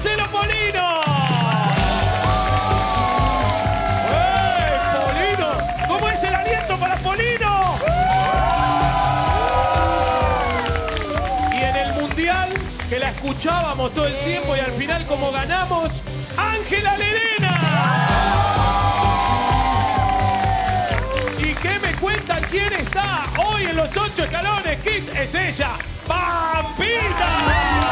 Marcelo Polino. ¡Polino! ¿Cómo es el aliento para Polino? Y en el Mundial, que la escuchábamos todo el tiempo y al final como ganamos, Ángela Lerena. ¿Y qué me cuentan quién está hoy en los 8 escalones? Kit es ella, Pampita.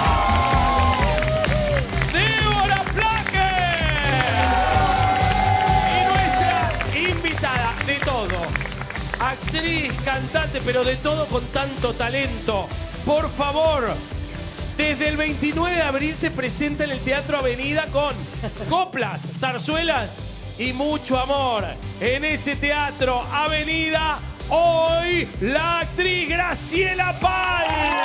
Actriz, cantante, pero de todo con tanto talento. Por favor, desde el 29 de abril se presenta en el Teatro Avenida con coplas, zarzuelas y mucho amor. En ese Teatro Avenida, hoy la actriz Graciela Pal.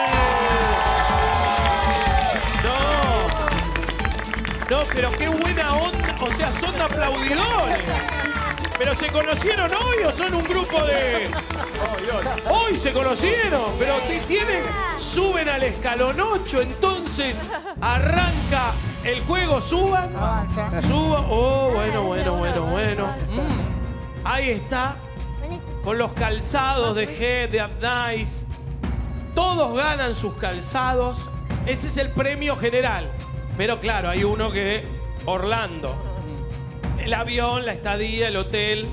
No, pero qué buena onda. O sea, son aplaudidores. ¿Pero se conocieron hoy o son un grupo de...? Hoy se conocieron, pero suben al escalón 8, entonces arranca el juego, suban. Suban. Oh, bueno. Ahí está, con los calzados de Head, de Abnice. Todos ganan sus calzados. Ese es el premio general. Pero claro, hay uno que... Orlando. El avión, la estadía, el hotel.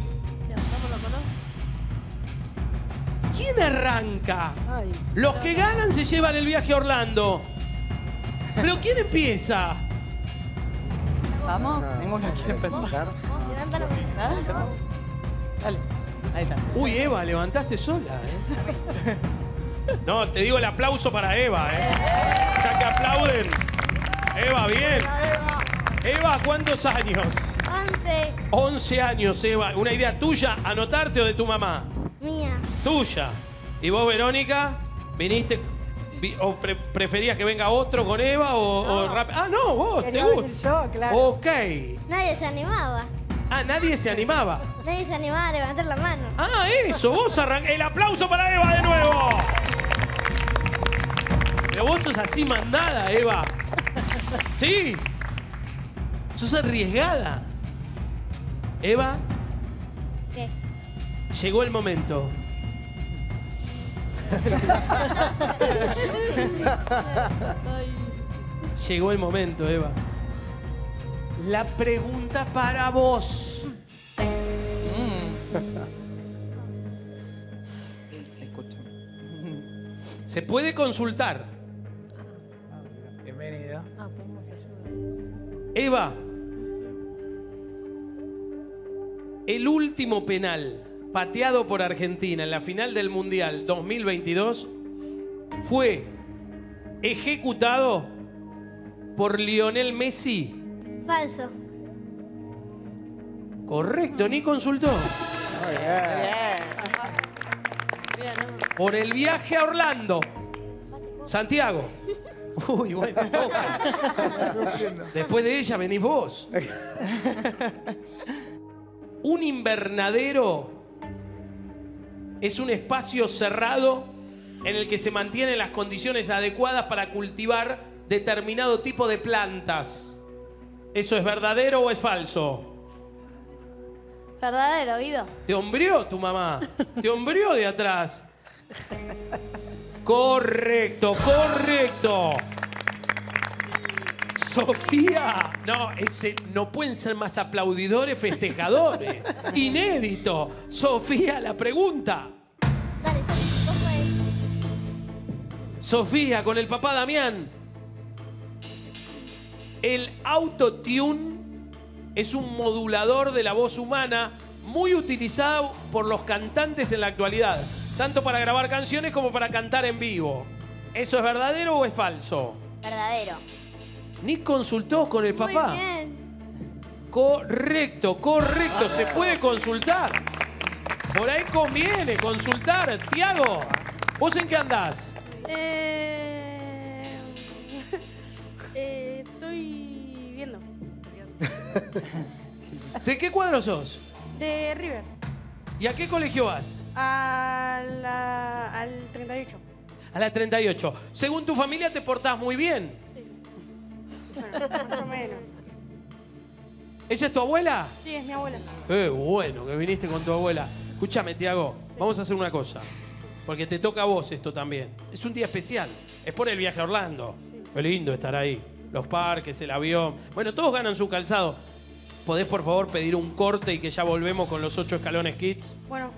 ¿Quién arranca? Los que ganan se llevan el viaje a Orlando. ¿Pero quién empieza? Vamos, ninguno quiere empezar. Dale, ahí está. Uy, Eva, levantaste sola, No, te digo el aplauso para Eva, Ya que aplauden. Eva, bien. Eva, ¿cuántos años? 11. 11 años, Eva. ¿Una idea tuya, anotarte o de tu mamá? Mía. Tuya. ¿Y vos, Verónica? ¿Viniste o preferías que venga otro con Eva o rápido? Ah, no, vos, te gusta. Yo, claro. Ok. Nadie se animaba. Ah, nadie se animaba. Nadie se animaba a levantar la mano. Ah, eso, vos arrancás. El aplauso para Eva de nuevo. Pero vos sos así mandada, Eva. ¿Sí? Sos arriesgada. Eva, ¿Qué? llegó el momento. Llegó el momento, Eva. La pregunta para vos. Se puede consultar. Bienvenido. Eva, el último penal pateado por Argentina en la final del Mundial 2022 fue ejecutado por Lionel Messi. Falso. Correcto, ni consultó. Muy bien. Por el viaje a Orlando. Santiago. Uy, bueno, toca. Después de ella venís vos. Un invernadero es un espacio cerrado en el que se mantienen las condiciones adecuadas para cultivar determinado tipo de plantas. ¿Eso es verdadero o es falso? Verdadero, Guido. ¿Te hombreó tu mamá? ¿Te hombreó de atrás? Correcto, correcto. Sofía, no pueden ser más aplaudidores, festejadores. Inédito. Sofía, la pregunta. Dale, vos podés. Sofía, con el papá Damián. El autotune es un modulador de la voz humana muy utilizado por los cantantes en la actualidad, tanto para grabar canciones como para cantar en vivo. ¿Eso es verdadero o es falso? Verdadero. Ni consultó con el papá. Muy bien. Correcto, correcto. Se puede consultar. Por ahí conviene consultar. Tiago, ¿vos en qué andás? Estoy viendo. ¿De qué cuadro sos? De River. ¿Y a qué colegio vas? Al 38. A la 38. Según tu familia te portás muy bien. Bueno, más o menos. ¿Ella es tu abuela? Sí, es mi abuela. Bueno, que viniste con tu abuela. Escúchame, Tiago, vamos a hacer una cosa. Porque te toca a vos esto también. Es un día especial. Es por el viaje a Orlando. Qué lindo estar ahí. Los parques, el avión. Bueno, todos ganan su calzado. ¿Podés, por favor, pedir un corte y que ya volvemos con los 8 escalones Kids? Bueno.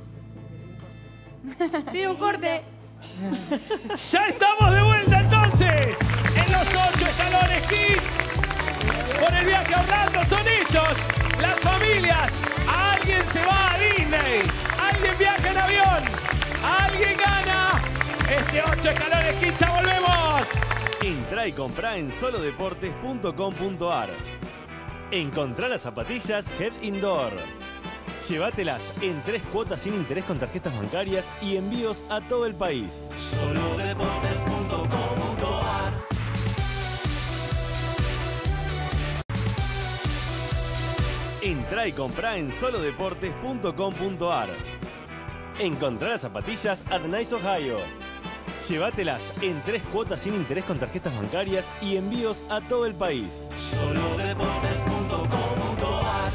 Pido un corte. ¡Ya estamos de vuelta entonces! En los 8 escalones Kids. Por el viaje a Orlando son ellos, las familias. Alguien se va a Disney. Alguien viaja en avión. Alguien gana. Este 8 escalones Kids, ya volvemos. Entrá y comprá en solodeportes.com.ar. Encontrá las zapatillas Head Indoor. Llévatelas en 3 cuotas sin interés con tarjetas bancarias y envíos a todo el país. Solodeportes.com.ar. Entrá y comprá en solodeportes.com.ar. Encontrá las zapatillas at Nice Ohio. Llévatelas en 3 cuotas sin interés con tarjetas bancarias y envíos a todo el país. Solodeportes.com.ar.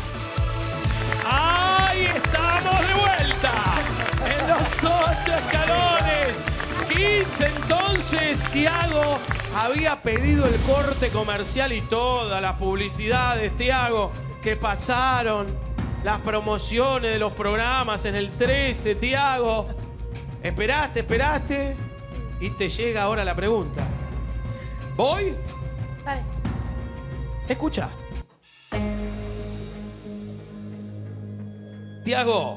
¡Ahí estamos de vuelta! En los 8 escalones Kids. Entonces, Tiago había pedido el corte comercial y todas las publicidades, Tiago, que pasaron, las promociones de los programas en el 13, Tiago. Esperaste y te llega ahora la pregunta. ¿Voy? Dale. Escucha. Tiago,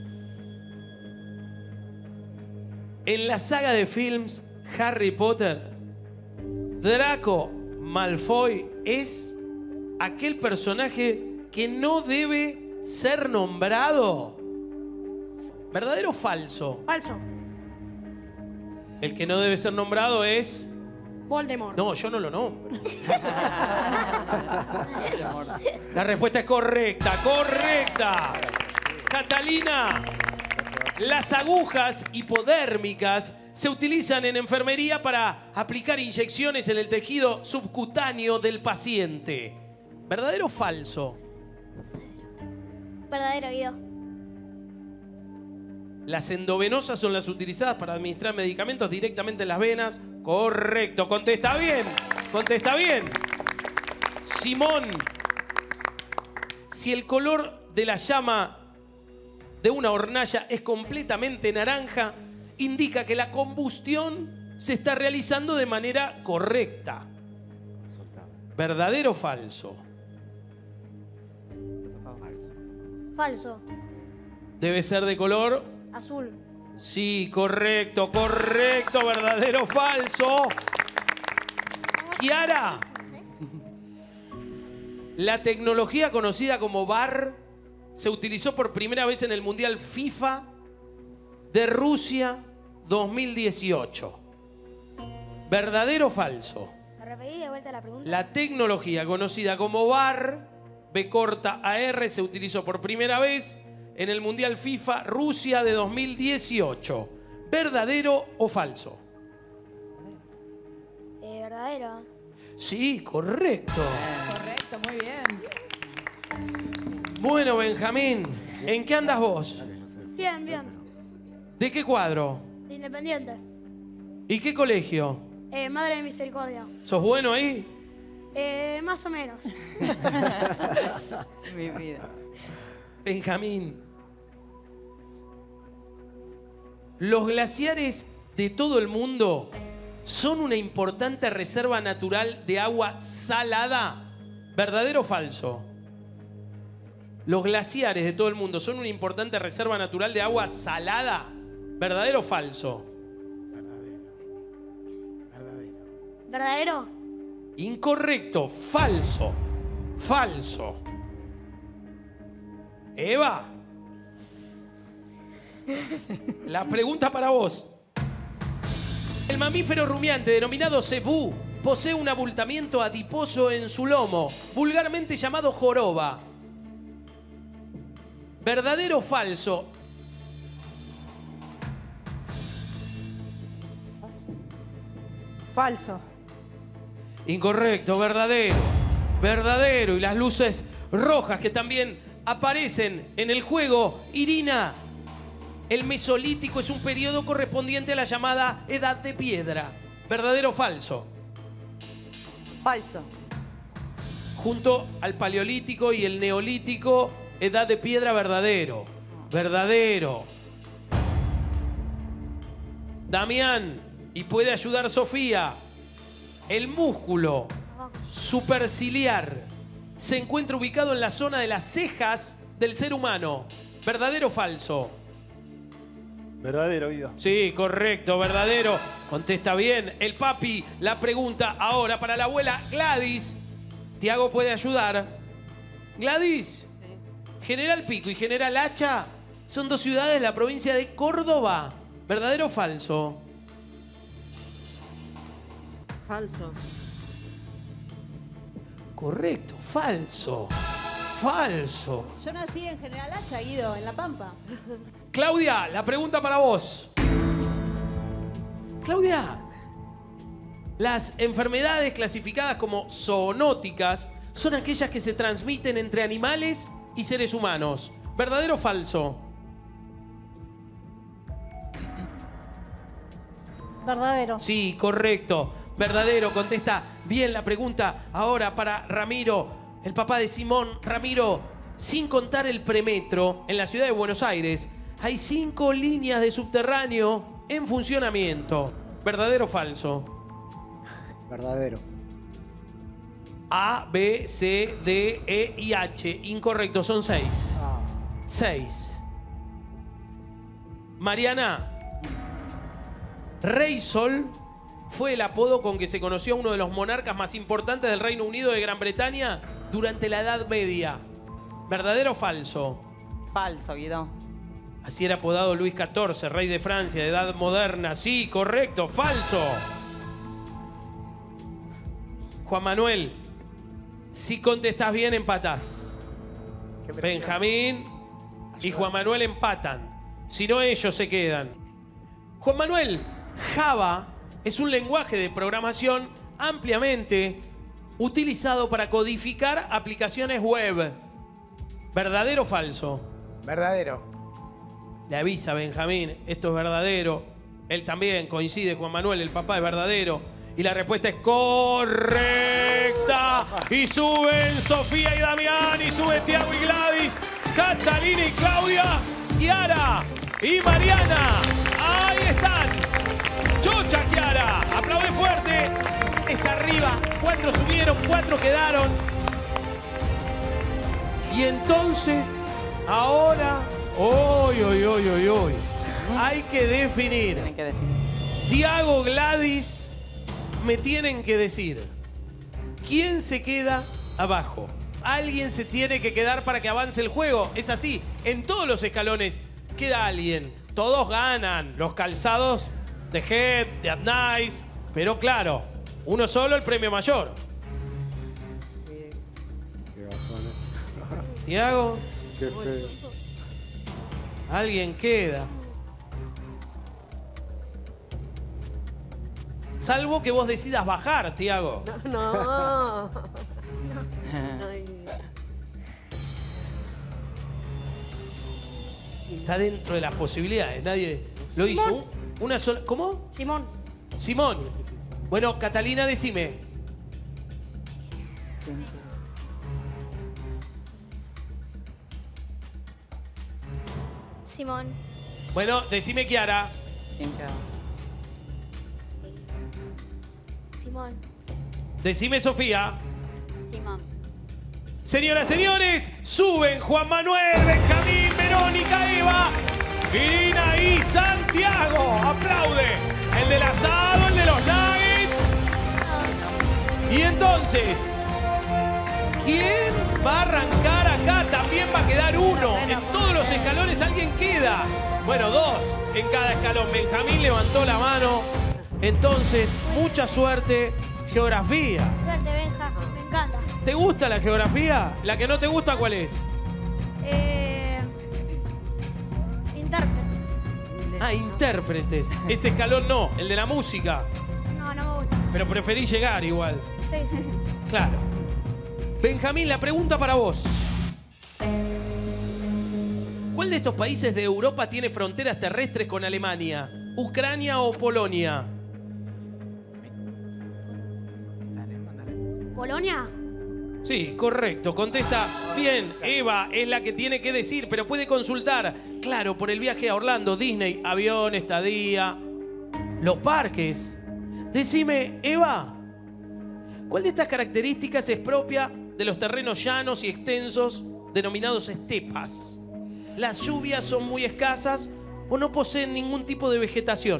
en la saga de films Harry Potter, Draco Malfoy es aquel personaje que no debe ser nombrado. ¿Verdadero o falso? Falso. El que no debe ser nombrado es... Voldemort. No, yo no lo nombro. La respuesta es correcta, correcta. Catalina, las agujas hipodérmicas se utilizan en enfermería para aplicar inyecciones en el tejido subcutáneo del paciente. ¿Verdadero o falso? Verdadero, Guido. Las endovenosas son las utilizadas para administrar medicamentos directamente en las venas. Correcto, contesta bien, contesta bien. Simón, si el color de la llama de una hornalla es completamente naranja, indica que la combustión se está realizando de manera correcta. ¿Verdadero o falso? Falso. Debe ser de color... Azul. Sí, correcto, correcto, verdadero o falso. Kiara, la tecnología conocida como VAR se utilizó por primera vez en el Mundial FIFA de Rusia 2018. ¿Verdadero o falso? ¿Me repetí de vuelta la pregunta? La tecnología conocida como VAR, B corta AR, se utilizó por primera vez en el Mundial FIFA Rusia de 2018. ¿Verdadero o falso? Verdadero. Sí, correcto. Correcto, muy bien. Bueno, Benjamín, ¿en qué andas vos? Bien, bien. ¿De qué cuadro? De Independiente. ¿Y qué colegio? Madre de Misericordia. ¿Sos bueno ahí? Más o menos. Mi vida. Benjamín, los glaciares de todo el mundo son una importante reserva natural de agua salada. ¿Verdadero o falso? Los glaciares de todo el mundo son una importante reserva natural de agua salada. ¿Verdadero o falso? ¿Verdadero? Incorrecto, falso, falso. Eva, la pregunta para vos. El mamífero rumiante denominado cebú posee un abultamiento adiposo en su lomo, vulgarmente llamado joroba. ¿Verdadero o falso? Falso. Incorrecto, verdadero. Verdadero. Y las luces rojas que también aparecen en el juego. Irina, el Mesolítico es un periodo correspondiente a la llamada Edad de Piedra. ¿Verdadero o falso? Falso. Junto al Paleolítico y el Neolítico, Edad de Piedra, verdadero. Verdadero. Damián, y puede ayudar Sofía. El músculo superciliar se encuentra ubicado en la zona de las cejas del ser humano. ¿Verdadero o falso? Verdadero, Guido. Sí, correcto, verdadero. Contesta bien. El papi, la pregunta ahora para la abuela Gladys. Tiago puede ayudar. Gladys, General Pico y General Hacha son dos ciudades de la provincia de Córdoba. ¿Verdadero o falso? Falso. Correcto, falso. Falso. Yo nací en General Hacha, Guido, en La Pampa. Claudia, la pregunta para vos. Claudia, las enfermedades clasificadas como zoonóticas son aquellas que se transmiten entre animales y seres humanos. ¿Verdadero o falso? Verdadero. Sí, correcto. Verdadero. Contesta bien la pregunta ahora para Ramiro, el papá de Simón. Ramiro, sin contar el premetro, en la ciudad de Buenos Aires hay 5 líneas de subterráneo en funcionamiento. ¿Verdadero o falso? Verdadero. A, B, C, D, E y H. Incorrecto, son 6. 6. Mariana, Rey Sol fue el apodo con que se conoció a uno de los monarcas más importantes del Reino Unido de Gran Bretaña durante la Edad Media. ¿Verdadero o falso? Falso, Guido. Así era apodado Luis XIV, rey de Francia de Edad Moderna. Sí, correcto, falso. Juan Manuel, si contestás bien, empatás. Benjamín y Juan Manuel empatan. Si no, ellos se quedan. Juan Manuel, Java es un lenguaje de programación ampliamente utilizado para codificar aplicaciones web. ¿Verdadero o falso? Verdadero. Le avisa Benjamín, esto es verdadero. Él también coincide, Juan Manuel, el papá es verdadero. Y la respuesta es correcta. Y suben Sofía y Damián, y suben Tiago y Gladys, Catalina y Claudia, Kiara y Mariana. Ahí están. Chocha Kiara, aplaude fuerte. Está arriba, 4 subieron, 4 quedaron. Y entonces, ahora, hoy, hay que definir. Tienen que definir. Tiago, Gladys, me tienen que decir quién se queda abajo. Alguien se tiene que quedar para que avance el juego. Es así, en todos los escalones queda alguien. Todos ganan, los calzados de Head, de Adnice, pero claro, uno solo el premio mayor. Tiago, Qué feo. alguien queda. Salvo que vos decidas bajar, Tiago. No. Ay. Está dentro de las posibilidades. Nadie lo hizo. Simón. Una sola. ¿Cómo? Simón. Simón. Bueno, Catalina, decime. Simón. Bueno, decime, Kiara. ¿Quién queda? Simón. Decime, Sofía. Simón. Señoras, señores, suben Juan Manuel, Benjamín, Verónica, Eva, Irina y Santiago. Aplaude. El del asado, el de los nuggets. Y entonces, ¿quién va a arrancar acá? También va a quedar uno. En todos los escalones alguien queda. Bueno, 2 en cada escalón. Benjamín levantó la mano. Entonces, mucha suerte. Geografía. Suerte, Benja. Me encanta. ¿Te gusta la geografía? ¿La que no te gusta cuál es? Intérpretes. Ah, intérpretes. Ese escalón no, el de la música. No, no me gusta. Pero preferí llegar igual. Sí. Claro. Benjamín, la pregunta para vos. ¿Cuál de estos países de Europa tiene fronteras terrestres con Alemania? ¿Ucrania o Polonia? ¿Polonia? Sí, correcto. Contesta bien. Eva es la que tiene que decir, pero puede consultar. Claro, por el viaje a Orlando, Disney, avión, estadía, los parques. Decime, Eva, ¿cuál de estas características es propia de los terrenos llanos y extensos denominados estepas? ¿Las lluvias son muy escasas o no poseen ningún tipo de vegetación?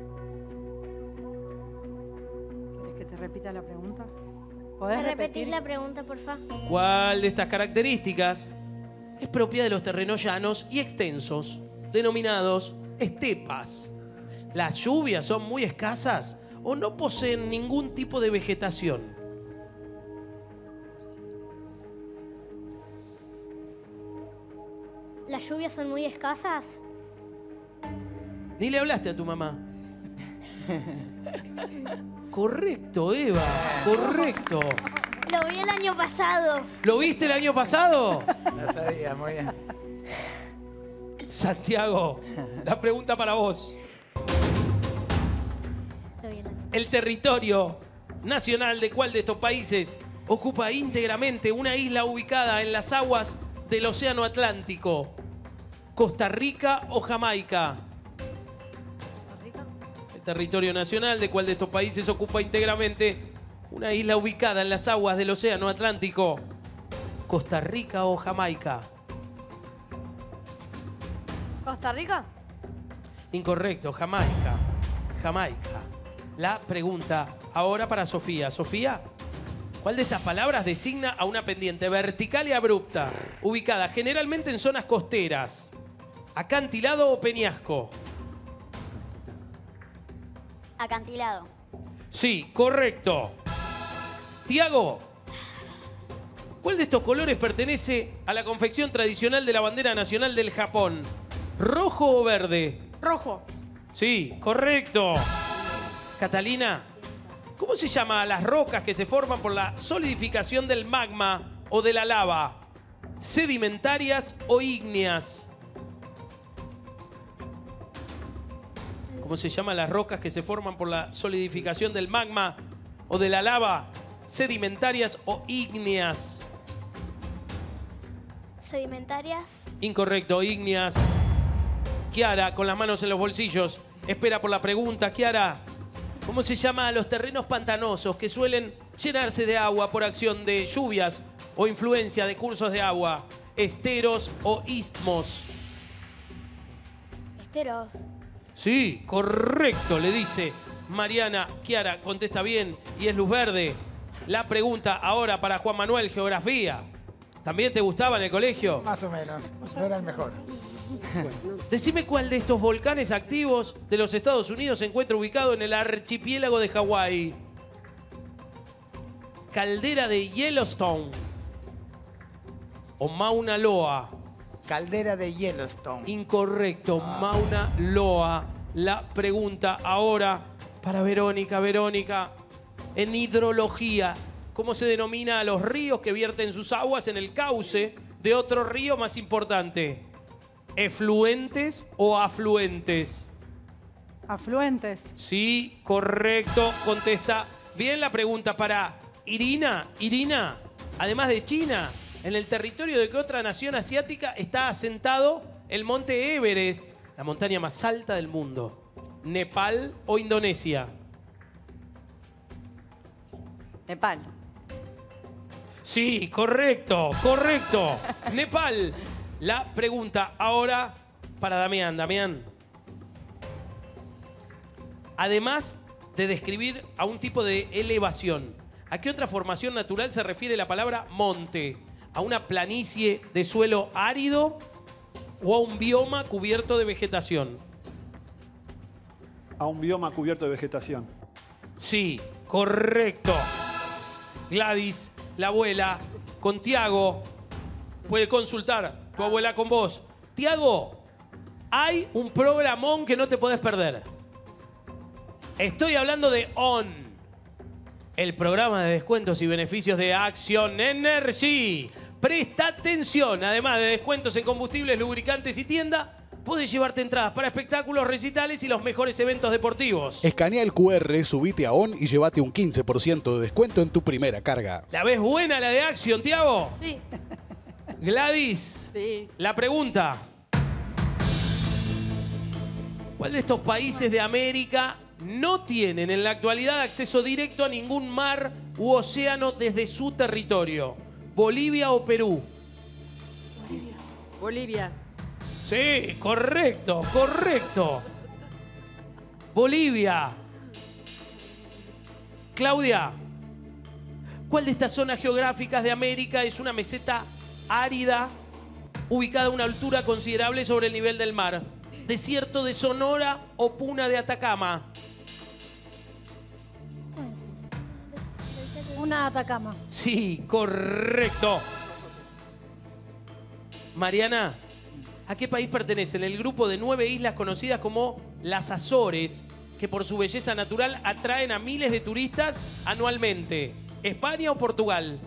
¿Querés que te repita la pregunta? ¿Me ¿Podés repetís repetir? la pregunta, por favor? ¿Cuál de estas características es propia de los terrenos llanos y extensos, denominados estepas? ¿Las lluvias son muy escasas o no poseen ningún tipo de vegetación? ¿Las lluvias son muy escasas? Ni le hablaste a tu mamá. Correcto, Eva, correcto. Lo vi el año pasado. ¿Lo viste el año pasado? No sabía, muy bien. Santiago, la pregunta para vos. Lo vi el año. ¿El territorio nacional de cuál de estos países ocupa íntegramente una isla ubicada en las aguas del Océano Atlántico? ¿Costa Rica o Jamaica? El territorio nacional de cuál de estos países ocupa íntegramente una isla ubicada en las aguas del Océano Atlántico. ¿Costa Rica o Jamaica? ¿Costa Rica? Incorrecto, Jamaica. Jamaica. La pregunta ahora para Sofía. Sofía, ¿cuál de estas palabras designa a una pendiente vertical y abrupta, ubicada generalmente en zonas costeras? ¿Acantilado o peñasco? Acantilado. Sí, correcto. Tiago, ¿cuál de estos colores pertenece a la confección tradicional de la bandera nacional del Japón? ¿Rojo o verde? Rojo. Sí, correcto. Catalina, ¿cómo se llama a las rocas que se forman por la solidificación del magma o de la lava? ¿Sedimentarias o ígneas? ¿Cómo se llaman las rocas que se forman por la solidificación del magma o de la lava? ¿Sedimentarias o ígneas? Sedimentarias. Incorrecto, ígneas. Kiara, con las manos en los bolsillos, espera por la pregunta. Kiara, ¿cómo se llama a los terrenos pantanosos que suelen llenarse de agua por acción de lluvias o influencia de cursos de agua? ¿Esteros o istmos? Esteros. Sí, correcto, le dice Mariana. Kiara contesta bien y es luz verde. La pregunta ahora para Juan Manuel, geografía. ¿También te gustaba en el colegio? Más o menos. No era el mejor. Decime cuál de estos volcanes activos de los Estados Unidos se encuentra ubicado en el archipiélago de Hawái. ¿Caldera de Yellowstone o Mauna Loa? Caldera de Yellowstone. Incorrecto, Mauna Loa. La pregunta ahora para Verónica. Verónica, en hidrología, ¿cómo se denomina a los ríos que vierten sus aguas en el cauce de otro río más importante? ¿Efluentes o afluentes? Afluentes. Sí, correcto, contesta bien la pregunta para Irina. Irina, además de China, ¿en el territorio de qué otra nación asiática está asentado el monte Everest, la montaña más alta del mundo? ¿Nepal o Indonesia? Nepal. Sí, correcto, correcto. Nepal. La pregunta ahora para Damián. Damián, además de describir a un tipo de elevación, ¿a qué otra formación natural se refiere la palabra monte? ¿A una planicie de suelo árido o a un bioma cubierto de vegetación? A un bioma cubierto de vegetación. Sí, correcto. Gladys, la abuela, con Tiago. Puede consultar tu abuela con vos. Tiago, hay un programón que no te podés perder. Estoy hablando de ON. el programa de descuentos y beneficios de Action Energy. Presta atención, además de descuentos en combustibles, lubricantes y tienda, puedes llevarte entradas para espectáculos, recitales y los mejores eventos deportivos. Escanea el QR, subite a ON y llévate un 15% de descuento en tu primera carga. ¿La ves buena la de Action, Tiago? Sí. Gladys, Sí. la pregunta. ¿Cuál de estos países de América no tienen en la actualidad acceso directo a ningún mar u océano desde su territorio? ¿Bolivia o Perú? Bolivia. Sí, correcto, correcto. Bolivia. Claudia, ¿cuál de estas zonas geográficas de América es una meseta árida ubicada a una altura considerable sobre el nivel del mar? ¿Desierto de Sonora o Puna de Atacama? Una Atacama. Sí, correcto. Mariana, ¿a qué país pertenecen el grupo de 9 islas conocidas como las Azores, que por su belleza natural atraen a miles de turistas anualmente? ¿España o Portugal?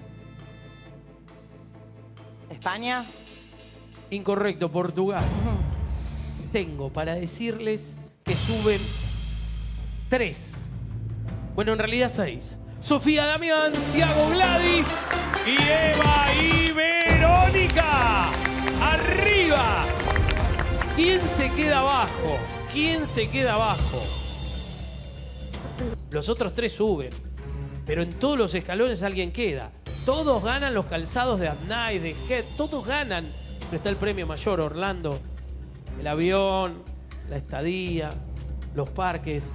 España. Incorrecto, Portugal. Tengo para decirles que suben 3. Bueno, en realidad 6. Sofía, Damián, Tiago, Gladys y Eva y Verónica. ¡Arriba! ¿Quién se queda abajo? ¿Quién se queda abajo? Los otros 3 suben, pero en todos los escalones alguien queda. Todos ganan los calzados de Adnai, de Head, todos ganan. Pero está el premio mayor, Orlando. El avión, la estadía, los parques.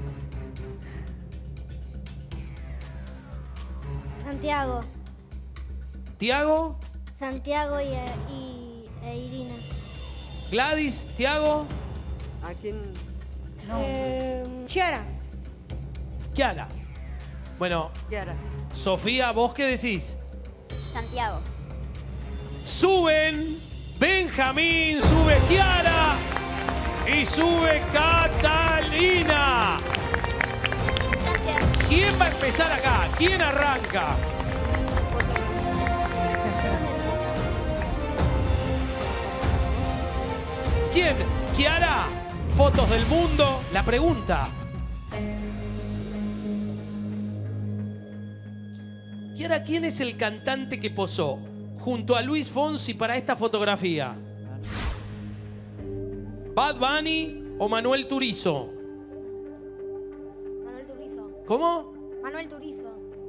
Santiago. ¿Tiago? Santiago e Irina. ¿Gladys? ¿Tiago? ¿A quién? Chiara. Kiara. Bueno, Kiara. Sofía, ¿vos qué decís? Santiago. Suben Benjamín, sube Kiara y sube Catalina. Gracias. ¿Quién va a empezar acá? ¿Quién arranca? ¿Quién? Kiara, fotos del mundo. La pregunta. Kiara, ¿quién es el cantante que posó junto a Luis Fonsi para esta fotografía? ¿Bad Bunny o Manuel Turizo? Manuel Turizo. ¿Cómo? Manuel Turizo.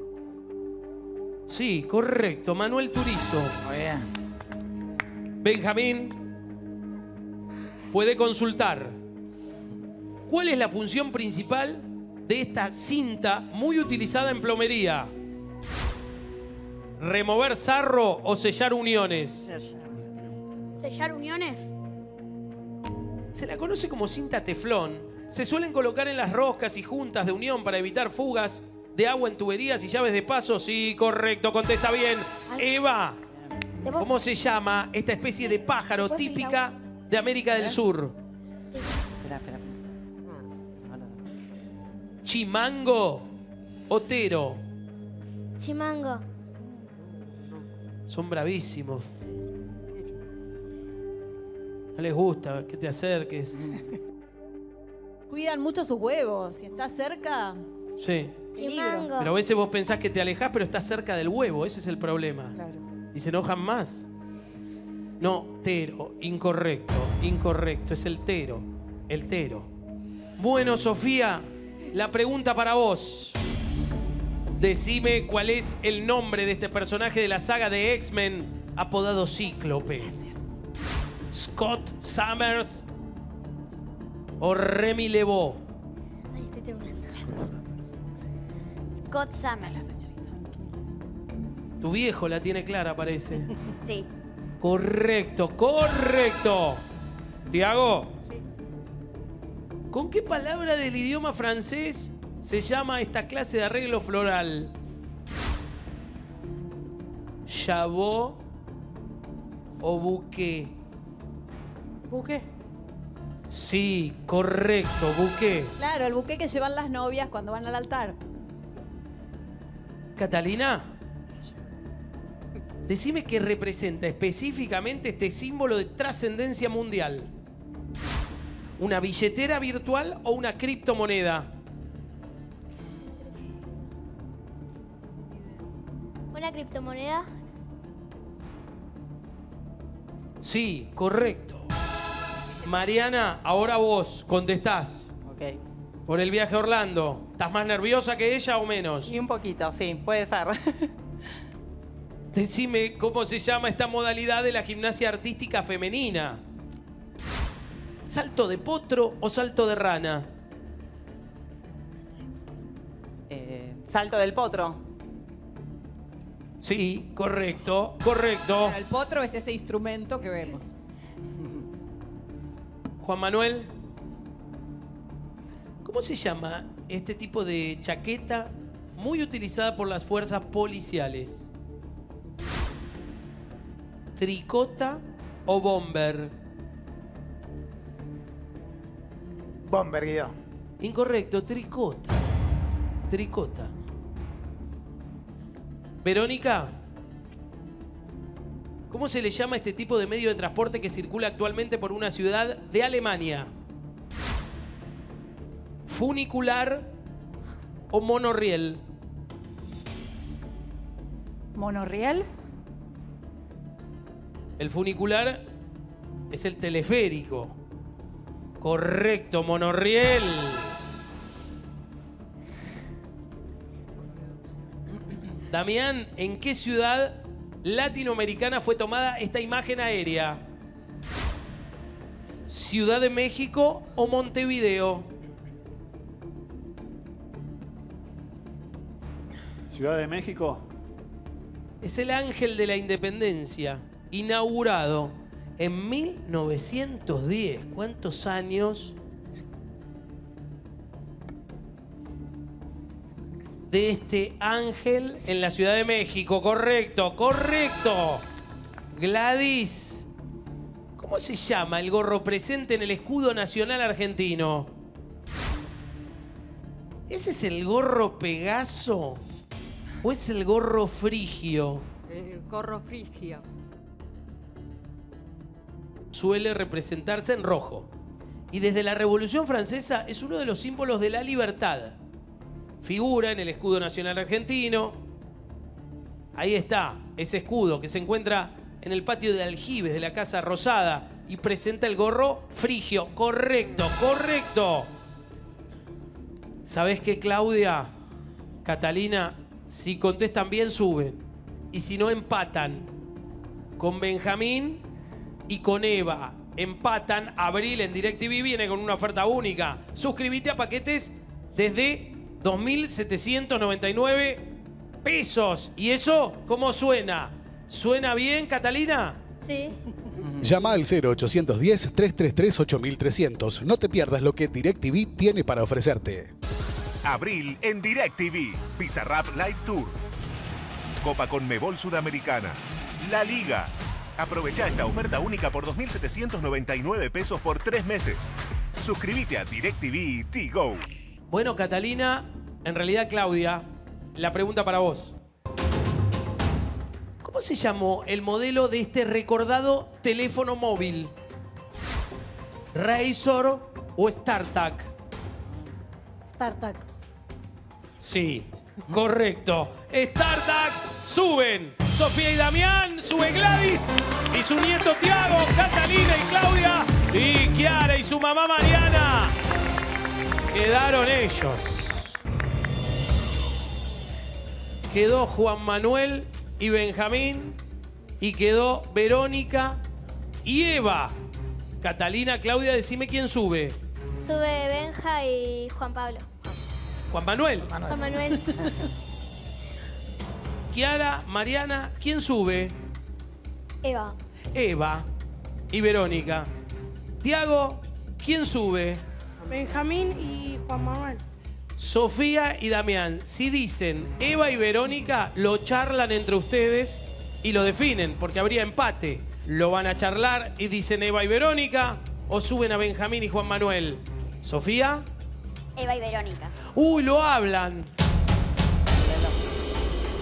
Sí, correcto, Manuel Turizo. Muy bien. Benjamín puede consultar. ¿Cuál es la función principal de esta cinta muy utilizada en plomería? ¿Remover sarro o sellar uniones? ¿Sellar uniones? Se la conoce como cinta teflón. Se suelen colocar en las roscas y juntas de unión para evitar fugas de agua en tuberías y llaves de paso. Sí, correcto, contesta bien. Eva, ¿cómo se llama esta especie de pájaro típica de América del Sur? Espera. ¿Chimango o tero? Chimango. Son bravísimos. No les gusta que te acerques. Cuidan mucho sus huevos. Si está cerca, Sí. Chimango. Pero a veces vos pensás que te alejás, pero estás cerca del huevo. Ese es el problema. Claro. Y se enojan más. No, tero. Incorrecto. Incorrecto. Es el tero. El tero. Bueno, Sofía, la pregunta para vos. Decime cuál es el nombre de este personaje de la saga de X-Men apodado Cíclope. ¿Scott Summers o Remy Lebeau? Ahí estoy temblando. Scott Summers. Tu viejo la tiene clara, parece. Sí. Correcto, correcto. Tiago, ¿con qué palabra del idioma francés se llama esta clase de arreglo floral? ¿Chabot o bouquet? ¿Buque? Sí, correcto, bouquet. claro, el buque que llevan las novias cuando van al altar. Catalina, decime qué representa específicamente este símbolo de trascendencia mundial. ¿Una billetera virtual o una criptomoneda? Una criptomoneda. Sí, correcto. Mariana, ahora vos contestás. Ok. Por el viaje a Orlando. ¿Estás más nerviosa que ella o menos? Y un poquito, sí, puede ser. Decime cómo se llama esta modalidad de la gimnasia artística femenina. ¿Salto de potro o salto de rana? Salto del potro. Sí, correcto, correcto. El potro es ese instrumento que vemos. Juan Manuel, ¿cómo se llama este tipo de chaqueta muy utilizada por las fuerzas policiales? ¿Tricota o bomber? Bomber, Guido. Incorrecto, tricota. Tricota. Verónica, ¿cómo se le llama a este tipo de medio de transporte que circula actualmente por una ciudad de Alemania? ¿Funicular o monorriel? ¿Monorriel? El funicular es el teleférico. Correcto, monorriel. Damián, ¿en qué ciudad latinoamericana fue tomada esta imagen aérea? ¿Ciudad de México o Montevideo? Ciudad de México. Es el Ángel de la Independencia, inaugurado en 1910. ¿Cuántos años de este ángel en la Ciudad de México? Correcto, correcto. Gladys, ¿cómo se llama el gorro presente en el escudo nacional argentino? ¿Ese es el gorro Pegaso o es el gorro frigio? El gorro frigio. Suele representarse en rojo. Y desde la Revolución Francesa es uno de los símbolos de la libertad. Figura en el escudo nacional argentino. Ahí está, ese escudo que se encuentra en el patio de aljibes de la Casa Rosada y presenta el gorro frigio. Correcto, correcto. ¿Sabés qué, Claudia? Catalina, si contestan bien, suben. Y si no, empatan. Con Benjamín y con Eva. Empatan. Abril en DirecTV viene con una oferta única. Suscríbete a paquetes desde 2.799 pesos. ¿Y eso cómo suena? ¿Suena bien, Catalina? Sí. Llama al 0810-333-8300. No te pierdas lo que DirecTV tiene para ofrecerte. Abril en DirecTV. Bizarrap Live Tour. Copa Conmebol Sudamericana. La Liga. Aprovecha esta oferta única por 2.799 pesos por 3 meses. Suscríbete a DirecTV T-Go. Bueno, Catalina, en realidad Claudia, la pregunta para vos. ¿Cómo se llamó el modelo de este recordado teléfono móvil? ¿Razr o StarTAC? StarTAC. Sí, correcto. StarTAC, suben. Sofía y Damián, sube Gladys y su nieto Tiago, Catalina y Claudia y Kiara y su mamá Mariana. Quedaron ellos. Quedó Juan Manuel y Benjamín y quedó Verónica y Eva. Catalina, Claudia, decime quién sube. Sube Benja y Juan Pablo. Juan Manuel. Juan Manuel. Kiara, Mariana, ¿quién sube? Eva. Eva y Verónica. Tiago, ¿quién sube? Benjamín y Juan Manuel. Sofía y Damián. Si dicen Eva y Verónica, lo charlan entre ustedes y lo definen, porque habría empate. Lo van a charlar y dicen Eva y Verónica, o suben a Benjamín y Juan Manuel. ¿Sofía? Eva y Verónica. Uy, lo hablan.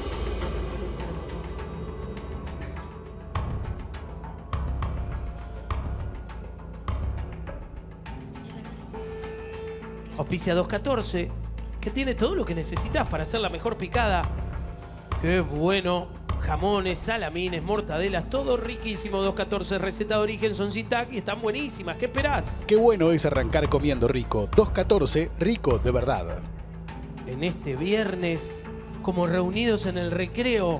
Auspicia 214, que tiene todo lo que necesitas para hacer la mejor picada. ¡Qué bueno! Jamones, salamines, mortadelas, todo riquísimo. 214, receta de origen, son sin TAC y están buenísimas. ¿Qué esperás? Qué bueno es arrancar comiendo rico. 214, rico de verdad. En este viernes, como reunidos en el recreo,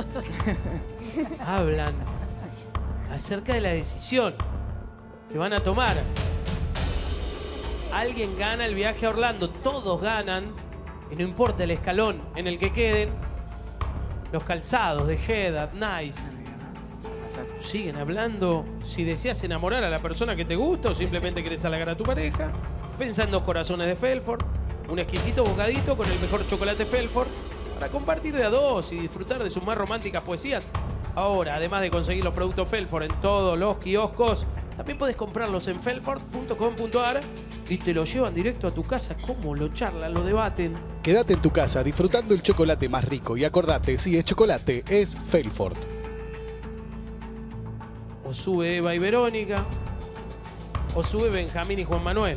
hablan acerca de la decisión que van a tomar. Alguien gana el viaje a Orlando, todos ganan, y no importa el escalón en el que queden. Los calzados de Head at Nice siguen hablando si deseas enamorar a la persona que te gusta o simplemente querés halagar a tu pareja. Pensá en 2 corazones de Felford, un exquisito bocadito con el mejor chocolate Felford para compartir de a 2 y disfrutar de sus más románticas poesías. Ahora, además de conseguir los productos Felford en todos los kioscos, también podés comprarlos en felford.com.ar y te lo llevan directo a tu casa. ¿Cómo lo charlan, lo debaten? Quédate en tu casa disfrutando el chocolate más rico y acordate, si es chocolate, es Felford. O sube Eva y Verónica, o sube Benjamín y Juan Manuel.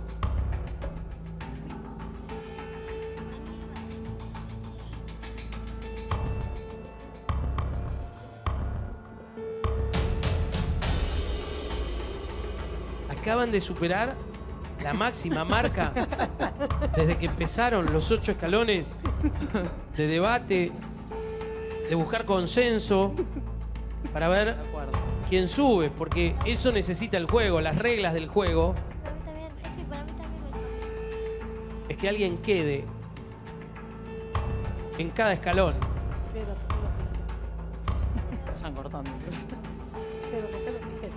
Acaban de superar la máxima marca desde que empezaron los 8 escalones de debate, de buscar consenso para ver quién sube, porque eso necesita el juego, las reglas del juego. Para mí también, es que para mí también me Es que alguien quede en cada escalón. Vayan cortando. Pero ¿por qué lo dije?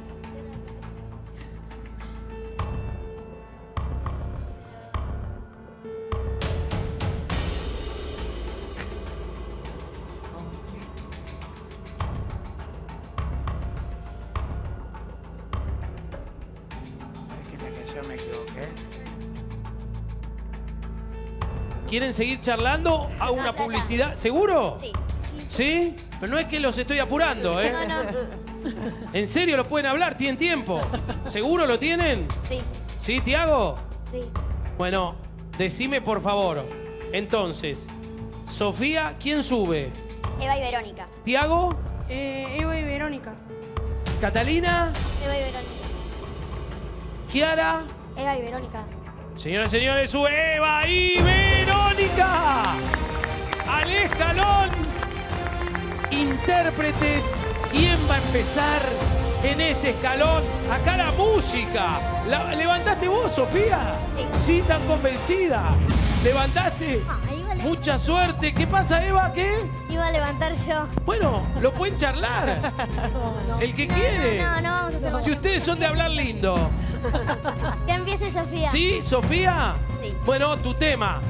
Que yo me equivoqué. ¿Quieren seguir charlando? Hago una publicidad. ¿Seguro? Sí. ¿Sí? Pero no es que los estoy apurando, ¿eh? No, no. ¿En serio lo pueden hablar? ¿Tienen tiempo? ¿Seguro lo tienen? Sí. ¿Sí, Tiago? Sí. Bueno, decime por favor. Entonces, Sofía, ¿quién sube? Eva y Verónica. ¿Tiago? Eva y Verónica. ¿Catalina? Eva y Verónica. ¿Kiara? Eva y Verónica. Señoras y señores, sube Eva y Verónica al escalón. Intérpretes, ¿quién va a empezar en este escalón? Acá la música. ¿Levantaste vos, Sofía? Sí, tan convencida. ¿Levantaste? Mucha suerte. ¿Qué pasa, Eva? ¿Qué? Iba a levantar yo. Bueno, lo pueden charlar. El que quiere. No, vamos a hacerlo. Si ustedes son de hablar lindo. Que empiece Sofía. ¿Sí, Sofía? Sí. Bueno, tu tema.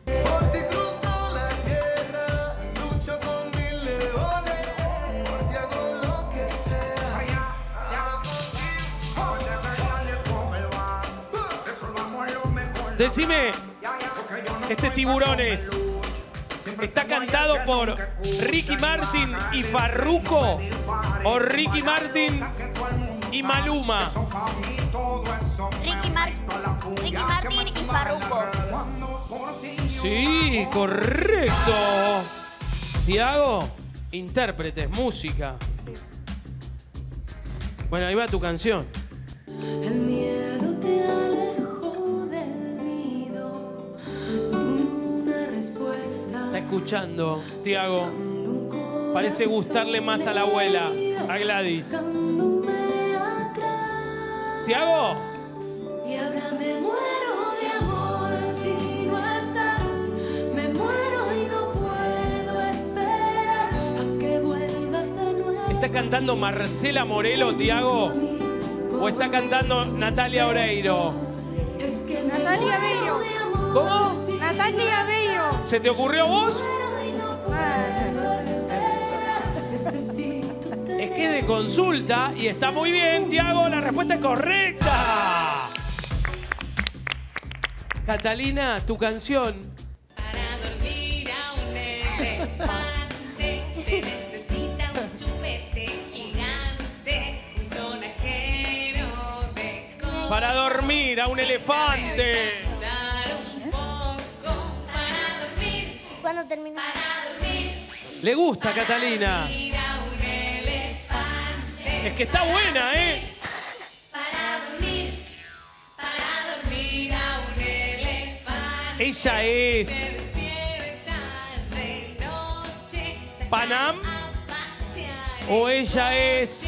Decime, este Tiburones está cantado por Ricky Martin y Farruko o Ricky Martin y Maluma. Ricky Martin y Farruko. Sí, correcto. Tiago, intérpretes, música. Bueno, ahí va tu canción. El miedo te alejó del nido sin una respuesta. Está escuchando, Tiago. Parece gustarle más a la abuela, a Gladys. Tiago. Y ahora me muero de amor si no estás. Me muero y no puedo esperar a que vuelvas de nuevo. ¿Está cantando Marcela Morelo, Tiago? ¿O está cantando Natalia Oreiro? Natalia Beiro. ¿Cómo? Natalia Beiro. ¿Se te ocurrió a vos? Es que es de consulta y está muy bien, Tiago. La respuesta es correcta. Catalina, tu canción. Para dormir a un elefante se necesita un chupete gigante, un sonajero de Para dormir a un elefante. cuando termine. Le gusta, Catalina. Es que está buena, ¿eh? Ella es Panam o ella es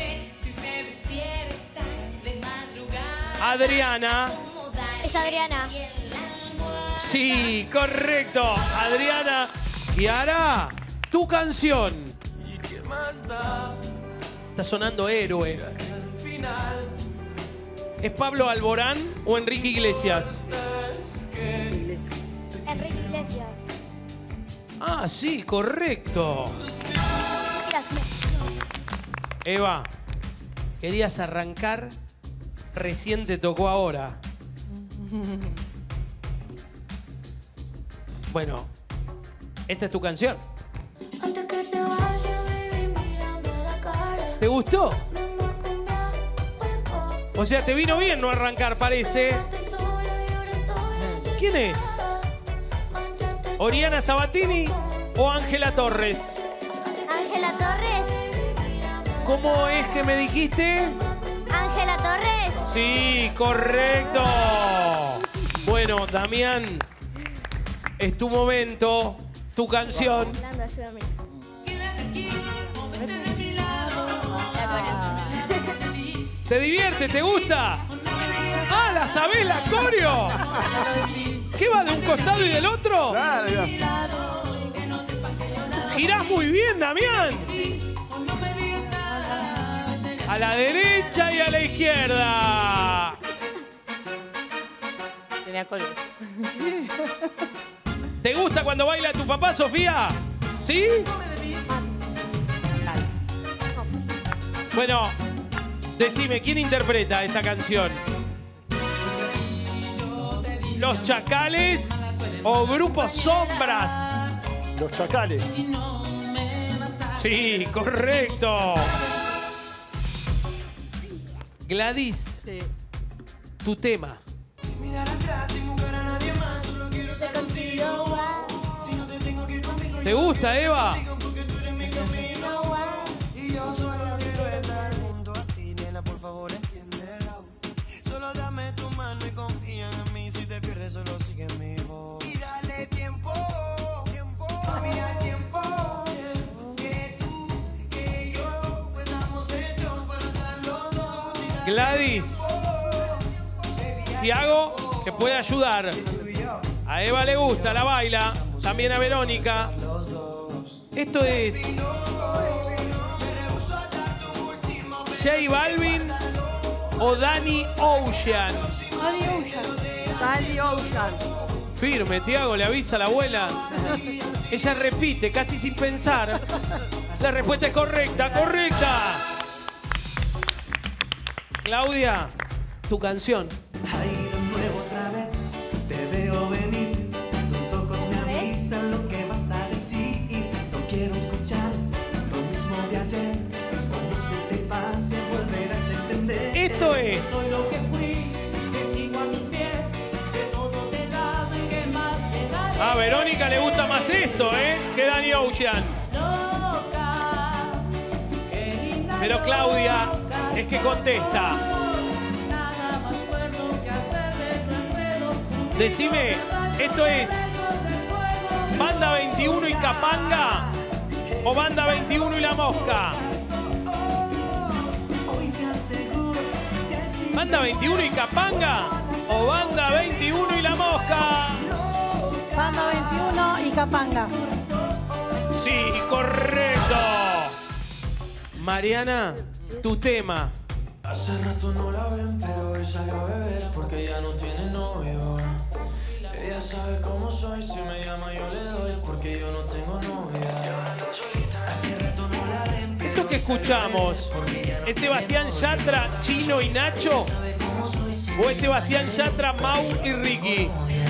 Adriana. Es Adriana. Sí, correcto, Adriana. Y ahora, tu canción. Está sonando Héroe. ¿Es Pablo Alborán o Enrique Iglesias? Enrique Iglesias. Ah, sí, correcto. Eva, querías arrancar, recién te tocó ahora. Bueno, esta es tu canción. Antes que te vaya, baby, mírame a la cara. ¿Te gustó? Me marco un cuerpo. O sea, te vino bien no arrancar, parece. Estoy sola y ahora estoy ¿Quién es? ¿Oriana Sabatini o Ángela Torres? Ángela Torres. ¿Cómo es que me dijiste? Ángela Torres. Sí, correcto. Bueno, Damián, es tu momento, tu canción. Nando, ayúdame. ¿Te divierte? ¿Te gusta? ¡Ah, la sabés, la coreo! ¿Qué va, de un costado y del otro? Claro, Girás muy bien, Damián. A la derecha y a la izquierda. Tenía color. ¿Te gusta cuando baila tu papá, Sofía? ¿Sí? Bueno, decime, ¿quién interpreta esta canción? ¿Los Chacales o Grupo Sombras? Los Chacales. Sí, correcto. Gladys, Sí. tu tema. ¿Te gusta, Eva? Solo dame tu mano y confía en mí. Si te pierdes, solo sigue mi voz. Y dale tiempo, mira el tiempo. Que tú, que yo, pues estamos hechos para estar los dos. Gladys, Tiago, que puede ayudar. A Eva le gusta, la baila. También a Verónica. Esto es J Balvin o Danny Ocean. Danny Ocean. Firme, Tiago, le avisa a la abuela. Ella repite, casi sin pensar. La respuesta es correcta, correcta. Claudia, tu canción. Ahí de nuevo otra vez, te veo venir. Tus ojos me avisan lo que vas a decir. No quiero escuchar lo mismo de ayer. Cuando se te pase, volverás a entender. Esto es Soy lo que fui, que sigo a tus pies, que todo te he dado y que más te daré. A Verónica le gusta más esto, que Danny Ocean. Loca, qué linda. Pero Claudia es que contesta. Nada más cuerdo que hacer de tu enredo. Decime, ¿esto es Banda 21 y Capanga o Banda 21 y La Mosca? ¿Banda 21 y Capanga o Banda 21 y La Mosca? Banda 21 y Capanga. Sí, correcto. Mariana, tu tema. Hace rato no la ven, pero hoy salió a beber porque ya no tiene novio. Ella sabe cómo soy, si me llama yo le doy porque yo no tengo novia. Hace rato no la ven, pero ¿Esto que escuchamos es Sebastián Yatra, Chino y Nacho? ¿O es Sebastián Yatra, Mau y Ricky?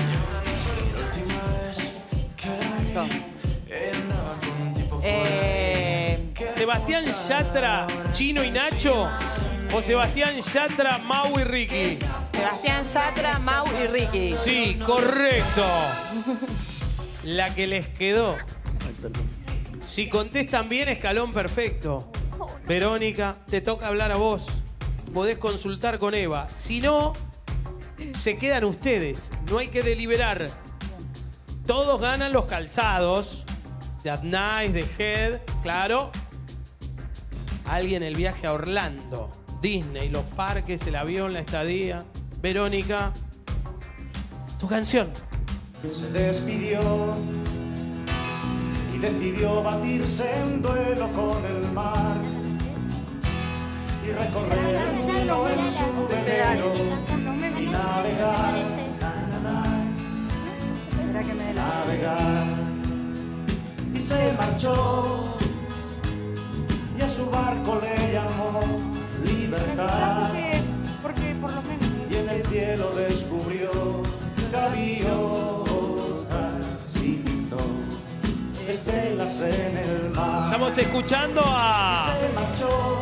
¿Sebastián Yatra, Chino y Nacho? ¿O Sebastián Yatra, Mau y Ricky? Sebastián Yatra, Mau y Ricky. Sí, correcto. La que les quedó Si contestan bien, escalón perfecto. Verónica, te toca hablar a vos. Podés consultar con Eva. Si no, se quedan ustedes. No hay que deliberar. Todos ganan los calzados. De Adnice, de Head, claro. Alguien el viaje a Orlando. Disney, los parques, el avión, la estadía. Verónica, tu canción. Se despidió y decidió batirse en duelo con el mar y recorrer el mundo en su velero y navegar, navegar. Y se marchó y a su barco le llamó Libertad. Porque por lo menos. Y en el cielo descubrió gaviotas y pintó estelas en el mar. Estamos escuchando a Se marchó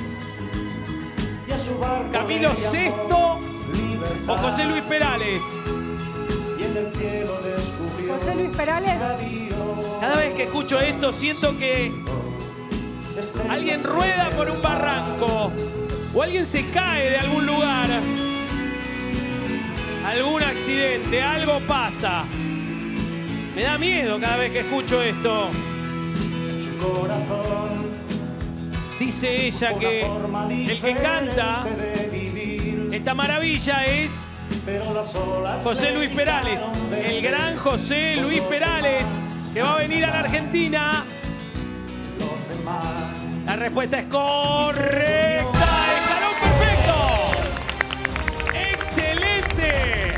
y a su barco Camilo le llamó VI Libertad. o José Luis Perales. Y en el cielo descubrió José Luis Perales. Cada vez que escucho esto siento que alguien rueda por un barranco o alguien se cae de algún lugar. Algún accidente, algo pasa. Me da miedo cada vez que escucho esto. Su corazón, dice ella que el que canta esta maravilla es José Luis Perales, el gran José Luis Perales, que va a venir a la Argentina. La respuesta es correcta. ¡Escalón perfecto! ¡Excelente!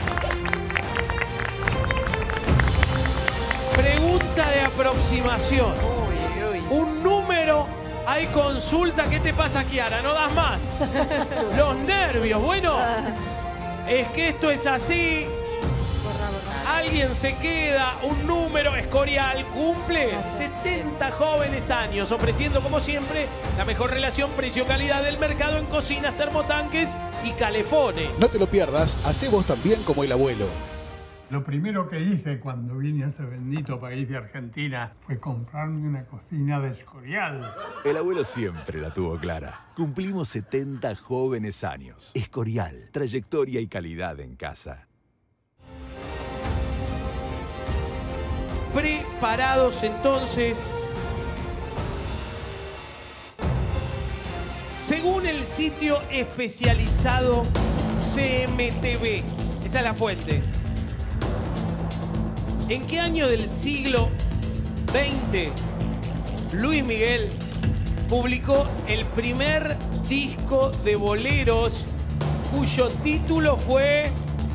Pregunta de aproximación. Un número, hay consulta. ¿Qué te pasa, Kiara? ¿No das más? Los nervios. Bueno, es que esto es así. Alguien se queda, un número. Escorial cumple 70 jóvenes años, ofreciendo como siempre la mejor relación precio-calidad del mercado en cocinas, termotanques y calefones. No te lo pierdas, hacé vos también como el abuelo. Lo primero que hice cuando vine a ese bendito país de Argentina fue comprarme una cocina de Escorial. El abuelo siempre la tuvo clara. Cumplimos 70 jóvenes años. Escorial, trayectoria y calidad en casa. Preparados entonces. Según el sitio especializado CMTV, esa es la fuente. ¿En qué año del siglo XX Luis Miguel publicó el primer disco de boleros cuyo título fue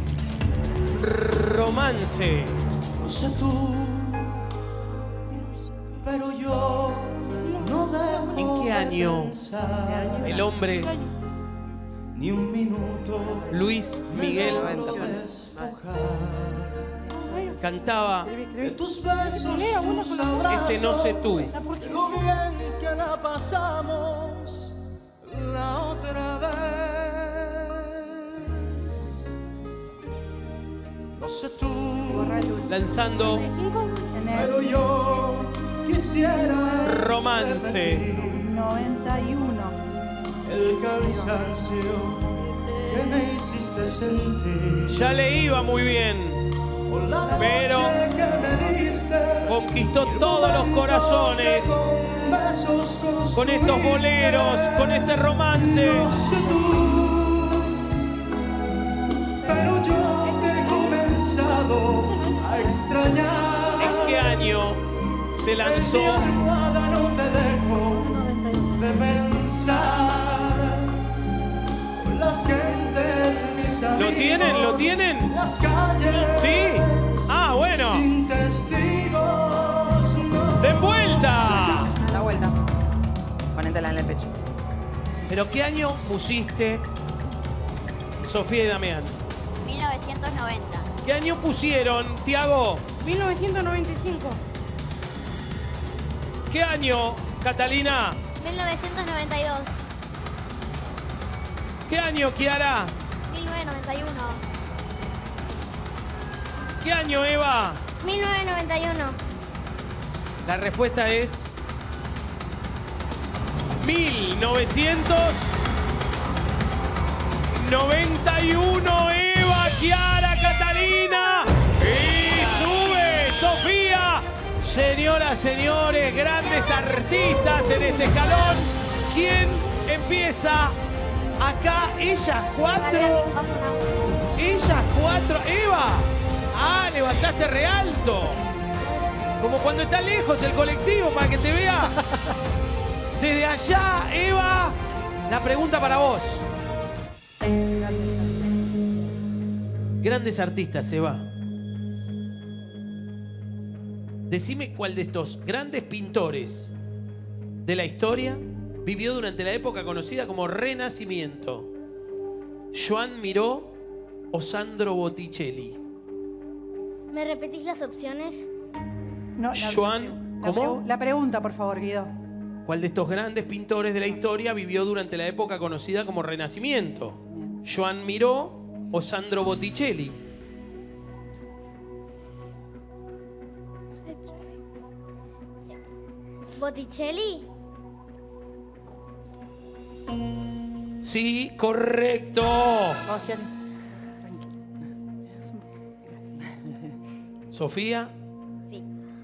Romance? No sé tú, pero yo no debo. ¿En qué año el hombre ni un minuto Luis Miguel cantaba de tus besos, tus abrazos, Este no sé tú? lo bien que la pasamos la otra vez? No sé tú, lanzando pero yo quisiera Romance. 91. el cansancio que me hiciste sentir. Ya le iba muy bien, pero conquistó todos los corazones con estos boleros, con este romance. Pero yo te he comenzado a extrañar. ¿En qué año se lanzó? En mi almohada no te dejo de pensar. Con las gentes, mis amigos. ¿Lo tienen? ¿Lo tienen? Las calles. ¿Sí? Ah, bueno. Sin testigos. No. ¡De vuelta! A la vuelta. Ponétela en el pecho. ¿Pero qué año pusiste Sofía y Damián? 1990. ¿Qué año pusieron, Tiago? 1995. ¿Qué año, Catalina? 1992. ¿Qué año, Kiara? 1991. ¿Qué año, Eva? 1991. La respuesta es 1991. Eva, Chiara, Catalina. Y sube Sofía. Señoras, señores, grandes artistas en este escalón. ¿Quién empieza acá? Ellas cuatro. Ellas cuatro. Eva. Ah, levantaste re alto. Como cuando está lejos el colectivo para que te vea. Desde allá, Eva, la pregunta para vos. Grandes artistas, Eva. Decime cuál de estos grandes pintores de la historia vivió durante la época conocida como Renacimiento. Joan Miró o Sandro Botticelli. ¿Me repetís las opciones? No, Joan, ¿cómo? La pregunta, por favor, Guido. ¿Cuál de estos grandes pintores de la historia vivió durante la época conocida como Renacimiento? ¿Joan Miró o Sandro Botticelli? ¿Botticelli? Sí, correcto. Sofía. Sí.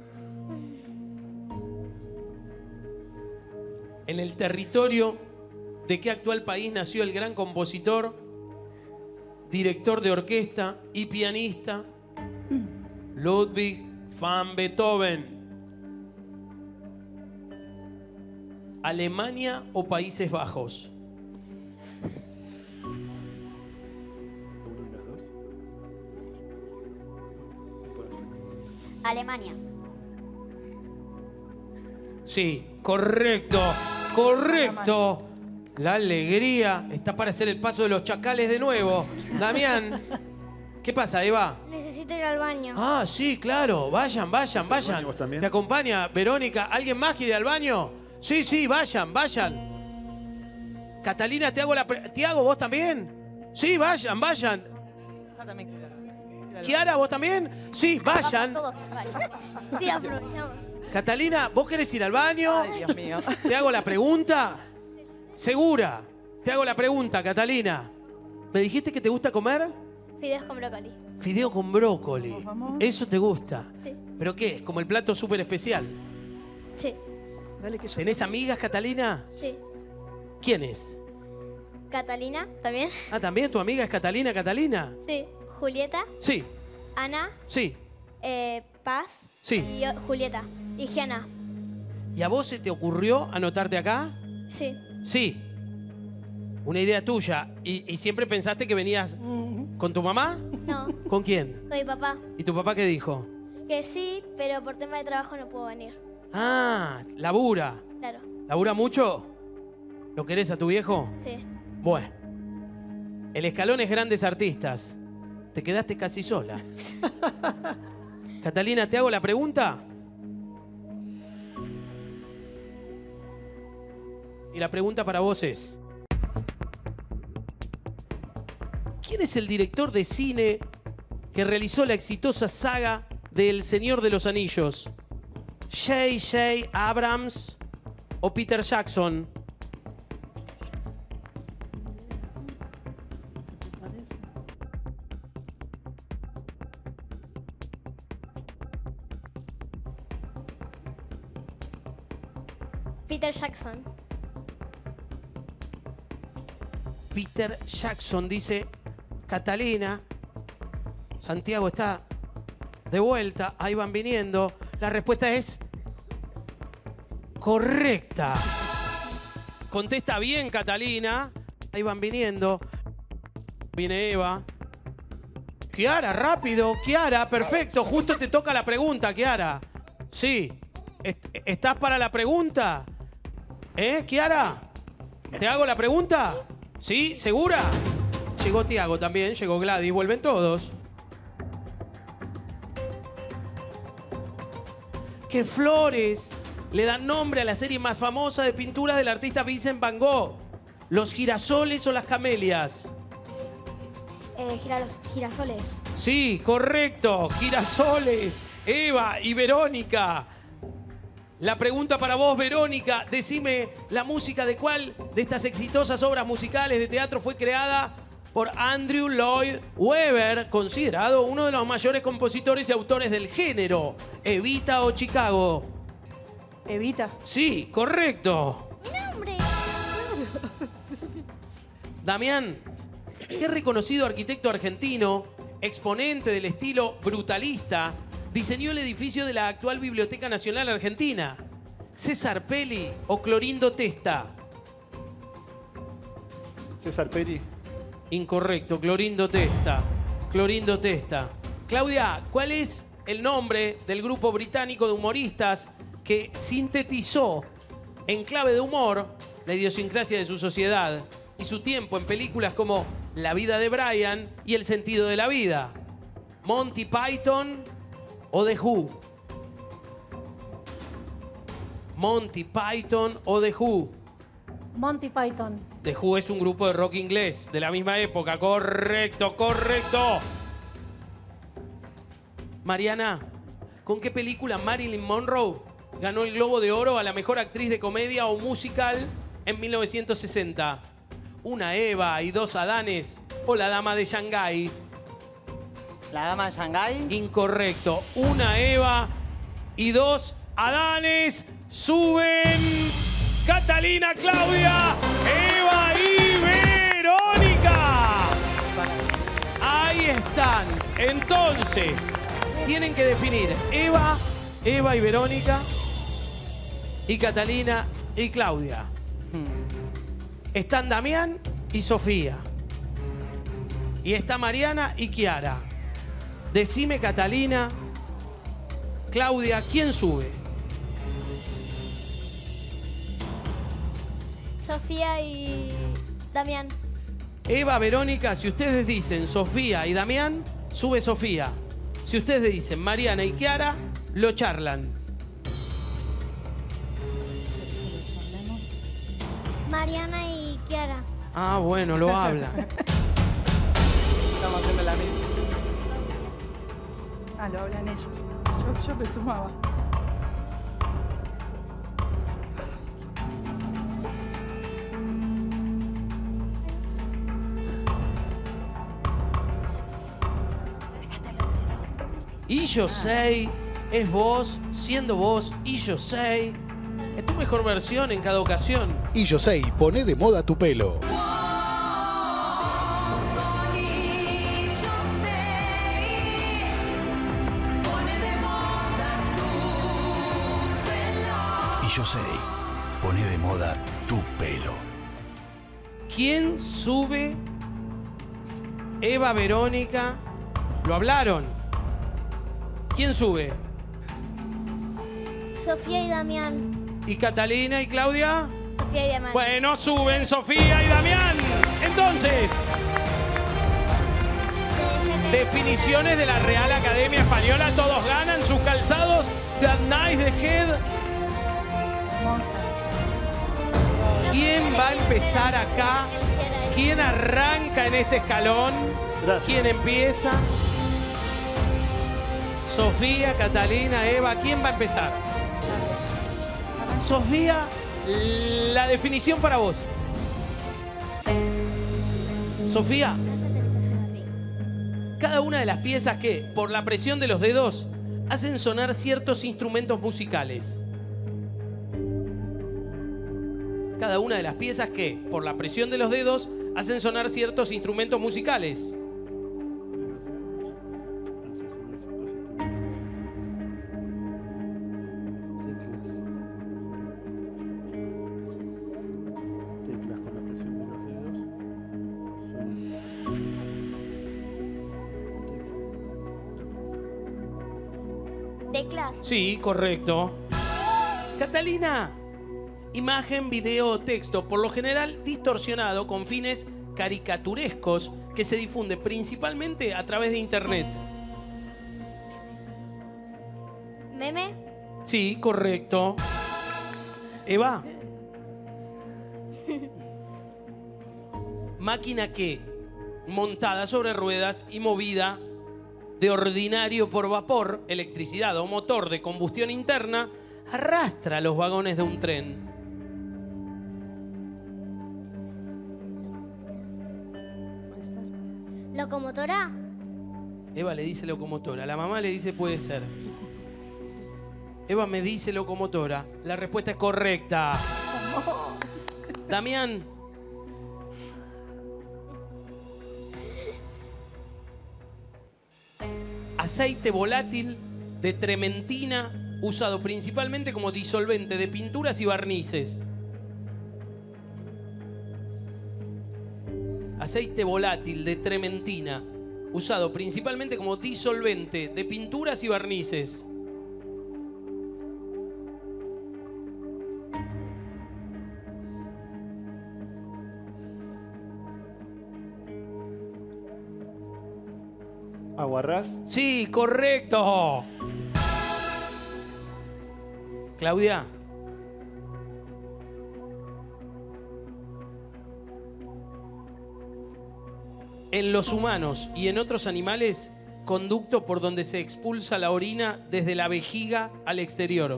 En el territorio de qué actual país nació el gran compositor, director de orquesta y pianista Ludwig van Beethoven? ¿Alemania o Países Bajos? Alemania. Sí, correcto, correcto. La alegría está para hacer el paso de los chacales de nuevo. Damián, ¿qué pasa, Eva? Necesito ir al baño. Ah, sí, claro. Vayan, vayan, vayan. ¿Vos también? ¿Te acompaña Verónica? ¿Alguien más quiere ir al baño? Sí, sí, vayan, vayan. Catalina, te hago la... Tiago, ¿vos también? Sí, vayan, vayan. Chiara, ¿vos también? Sí, vayan. Todos, vale. Sí, aprovechamos. Catalina, ¿vos querés ir al baño? Ay, Dios mío. ¿Te hago la pregunta? ¿Segura? Te hago la pregunta, Catalina. ¿Me dijiste que te gusta comer? Fideos con brócoli. Fideo con brócoli. Vamos. ¿Eso te gusta? Sí. ¿Pero qué? ¿Como el plato súper especial? Sí. Dale que yo... ¿Tenés amigas, Catalina? Sí. ¿Quién es? Catalina, ¿también? Ah, ¿también tu amiga es Catalina, Catalina? Sí. Julieta, Sí, Ana, sí, Paz sí. y Julieta. Y Giana. ¿Y a vos se te ocurrió anotarte acá? Sí. Sí. Una idea tuya. ¿Y siempre pensaste que venías con tu mamá? No, ¿Con quién? con mi papá. ¿Y tu papá qué dijo? Que sí, pero por tema de trabajo no puedo venir. Ah, labura. Claro. ¿Labura mucho? ¿Lo querés a tu viejo? Sí. Bueno. El escalón es grandes artistas. Te quedaste casi sola. Catalina, ¿te hago la pregunta? Y la pregunta para vos es... ¿Quién es el director de cine que realizó la exitosa saga de El Señor de los Anillos? ¿J.J. Abrams o Peter Jackson? Peter Jackson. Peter Jackson, dice Catalina. Santiago está de vuelta, ahí van viniendo. La respuesta es correcta. Contesta bien, Catalina. Ahí van viniendo. Viene Eva. Chiara, rápido. Chiara, perfecto. Justo te toca la pregunta, Chiara. Sí. ¿Estás para la pregunta? Chiara? ¿Te hago la pregunta? ¿Sí? ¿Segura? Llegó Tiago también, llegó Gladys, vuelven todos. ¿Qué flores le dan nombre a la serie más famosa de pinturas del artista Vincent Van Gogh? ¿Los girasoles o las camelias? Girasoles. Sí, correcto, girasoles. Eva y Verónica. La pregunta para vos, Verónica. Decime, ¿la música de cuál de estas exitosas obras musicales de teatro fue creada por Andrew Lloyd Webber, considerado uno de los mayores compositores y autores del género? ¿Evita o Chicago? Evita. Sí, correcto. ¡Mi nombre! Damián, qué reconocido arquitecto argentino, exponente del estilo brutalista, diseñó el edificio de la actual Biblioteca Nacional Argentina. ¿César Pelli o Clorindo Testa? César Pelli. Incorrecto, Clorindo Testa. Clorindo Testa. Claudia, ¿cuál es el nombre del grupo británico de humoristas que sintetizó en clave de humor la idiosincrasia de su sociedad y su tiempo en películas como La vida de Brian y El sentido de la vida? ¿Monty Python o The Who? Monty Python o The Who. Monty Python. The Who es un grupo de rock inglés de la misma época. Correcto, correcto. Mariana, ¿con qué película Marilyn Monroe ganó el Globo de Oro a la mejor actriz de comedia o musical en 1960? ¿Una Eva y dos Adanes o La Dama de Shanghái? ¿La Dama de Shanghái? Incorrecto. Una Eva y dos Adanes. Suben Catalina, Claudia, Eva y Verónica. Ahí están. Entonces, tienen que definir Eva y Verónica, y Catalina y Claudia. Están Damián y Sofía. Y está Mariana y Kiara. Decime, Catalina, Claudia, ¿quién sube? Sofía y Damián. Eva, Verónica, si ustedes dicen Sofía y Damián, sube Sofía. Si ustedes dicen Mariana y Kiara, lo charlan. Mariana y Kiara. Ah, bueno, lo hablan. Estamos haciendo la misma. Ah, lo hablan ellos. Yo me sumaba. Y yo sé, es vos, siendo vos, y yo sé. Es tu mejor versión en cada ocasión. Y Yosei, pone de moda tu pelo. Y Yosei, pone de moda tu pelo. ¿Quién sube? Eva, Verónica. ¿Lo hablaron? ¿Quién sube? Sofía y Damián. ¿Y Catalina y Claudia? Sofía y Damián. Bueno, suben Sofía y Damián. Entonces, definiciones de la Real Academia Española. Todos ganan sus calzados. That nice the head. ¿Quién va a empezar acá? ¿Quién arranca en este escalón? ¿Quién empieza? Sofía, Catalina, Eva. ¿Quién va a empezar? Sofía, la definición para vos. Sofía, cada una de las piezas que, por la presión de los dedos, hacen sonar ciertos instrumentos musicales. Cada una de las piezas que, por la presión de los dedos, hacen sonar ciertos instrumentos musicales. Teclas. Sí, correcto. Catalina, imagen, video o texto, por lo general distorsionado con fines caricaturescos que se difunde principalmente a través de internet. Meme. Sí, correcto. Eva. Máquina que, montada sobre ruedas y movida de ordinario por vapor, electricidad o motor de combustión interna, arrastra los vagones de un tren? ¿Locomotora? Eva le dice locomotora. La mamá le dice puede ser. Eva me dice locomotora. La respuesta es correcta. Damián. Aceite volátil de trementina usado principalmente como disolvente de pinturas y barnices. Aceite volátil de trementina usado principalmente como disolvente de pinturas y barnices. ¿Aguarrás? Sí, correcto. Claudia. En los humanos y en otros animales, conducto por donde se expulsa la orina desde la vejiga al exterior.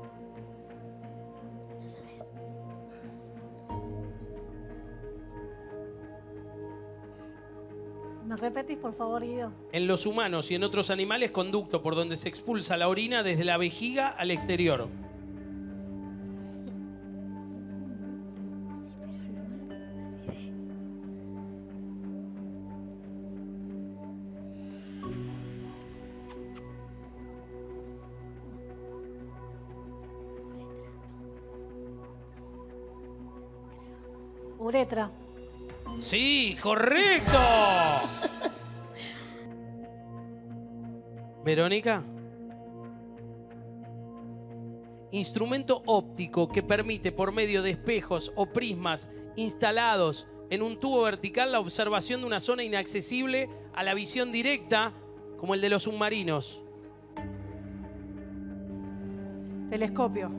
¿Me repetís, por favor, Guido? En los humanos y en otros animales, conducto por donde se expulsa la orina desde la vejiga al exterior. Uretra. Sí, correcto. Verónica. Instrumento óptico que permite por medio de espejos o prismas instalados en un tubo vertical la observación de una zona inaccesible a la visión directa, como el de los submarinos. Telescopio.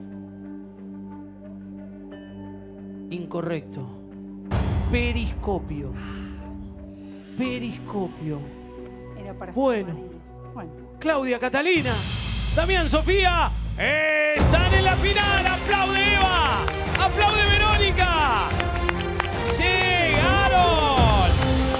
Incorrecto. Periscopio. Periscopio. Era para Bueno. Bueno. Claudia, Catalina, Damián, Sofía, están en la final. ¡Aplaude Eva! ¡Aplaude Verónica! ¡Llegaron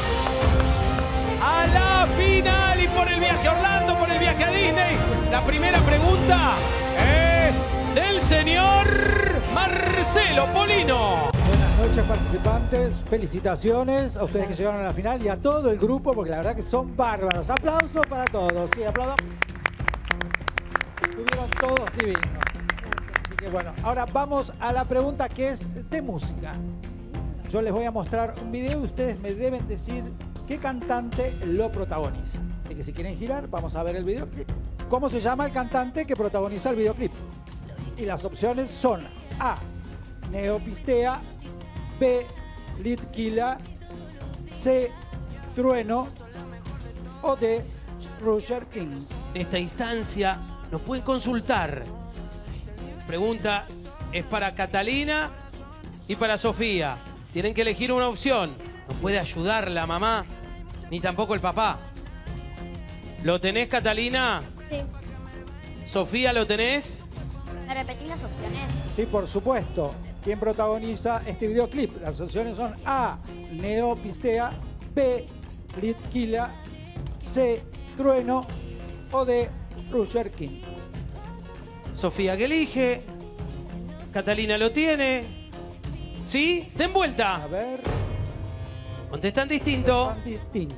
a la final! Y por el viaje a Orlando, por el viaje a Disney. La primera pregunta es del señor Marcelo Polino. Buenas noches, participantes. Felicitaciones a ustedes que llegaron a la final y a todo el grupo, porque la verdad que son bárbaros. Aplausos para todos. Sí, aplaudan. Estuvieron todos divinos. Así que bueno, ahora vamos a la pregunta que es de música. Yo les voy a mostrar un video y ustedes me deben decir qué cantante lo protagoniza. Así que si quieren girar, vamos a ver el videoclip. ¿Cómo se llama el cantante que protagoniza el videoclip? Y las opciones son A, Neopistea, B, Litquila, C, Trueno o D, Roger King. En esta instancia nos pueden consultar. Pregunta es para Catalina y para Sofía. Tienen que elegir una opción. No puede ayudar la mamá ni tampoco el papá. ¿Lo tenés, Catalina? Sí. Sofía, ¿lo tenés? ¿Me repetís las opciones? Sí, por supuesto. ¿Quién protagoniza este videoclip? Las opciones son A, Neopistea, B, Litquila, C, Trueno o D, Roger King. Sofía, ¿qué elige? Catalina lo tiene. ¿Sí? Den vuelta. A ver. Contestan distinto. Contestan distinto.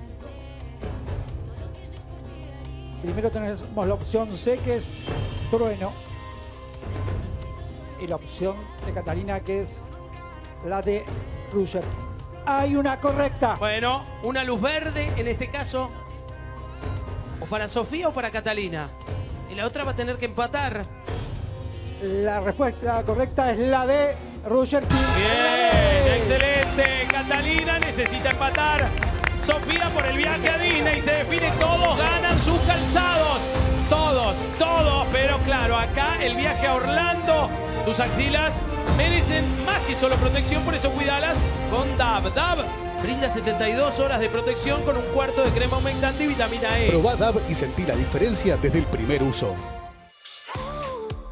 Primero tenemos la opción C, que es Trueno. Y la opción de Catalina, que es la de Roger King. Hay una correcta. Bueno, una luz verde en este caso. O para Sofía o para Catalina. Y la otra va a tener que empatar. La respuesta correcta es la de Roger King. Bien, excelente. Catalina necesita empatar. Sofía por el viaje a Disney se define. Todos ganan sus calzados. Todos, todos. Pero claro, acá el viaje a Orlando. Tus axilas merecen más que solo protección, por eso cuidalas con Dab. Dab brinda 72 horas de protección con un cuarto de crema humectante y vitamina E. Probá Dab y sentí la diferencia desde el primer uso. Todas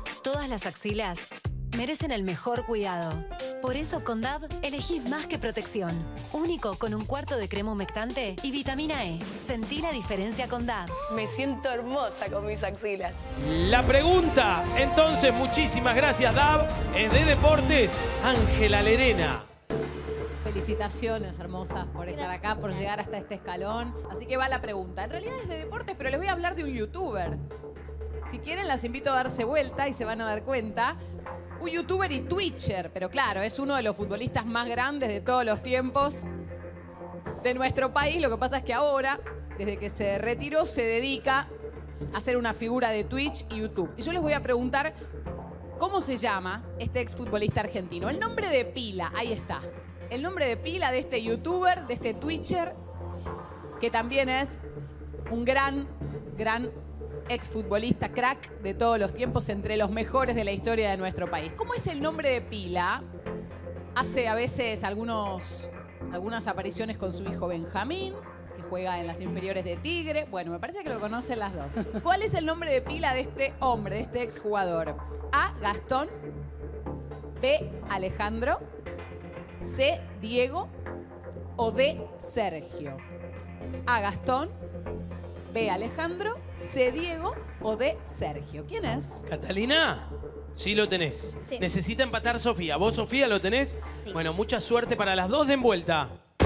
las axilas merecen el mejor cuidado. Por eso con DAV elegís más que protección. Único con un cuarto de crema humectante y vitamina E. Sentí la diferencia con DAV. Me siento hermosa con mis axilas. La pregunta, entonces, muchísimas gracias, Dab, es de deportes, Ángela Lerena. Felicitaciones, hermosas, por estar acá, por llegar hasta este escalón. Así que va la pregunta. En realidad es de deportes, pero les voy a hablar de un youtuber. Si quieren, las invito a darse vuelta y se van a dar cuenta. Un youtuber y twitcher, pero claro, es uno de los futbolistas más grandes de todos los tiempos de nuestro país. Lo que pasa es que ahora, desde que se retiró, se dedica a ser una figura de Twitch y YouTube. Y yo les voy a preguntar cómo se llama este exfutbolista argentino. El nombre de pila, ahí está. El nombre de pila de este youtuber, de este twitcher, que también es un gran exfutbolista crack de todos los tiempos, entre los mejores de la historia de nuestro país. ¿Cómo es el nombre de pila? Hace a veces algunas apariciones con su hijo Benjamín, que juega en las inferiores de Tigre. Bueno, me parece que lo conocen las dos. ¿Cuál es el nombre de pila de este hombre, de este exjugador? A, Gastón. B, Alejandro. C, Diego. O D, Sergio. A, Gastón. B, Alejandro. C, Diego. O D, Sergio. ¿Quién es? Catalina, sí lo tenés. Sí. Necesita empatar Sofía. ¿Vos, Sofía, lo tenés? Sí. Bueno, mucha suerte para las dos de envuelta.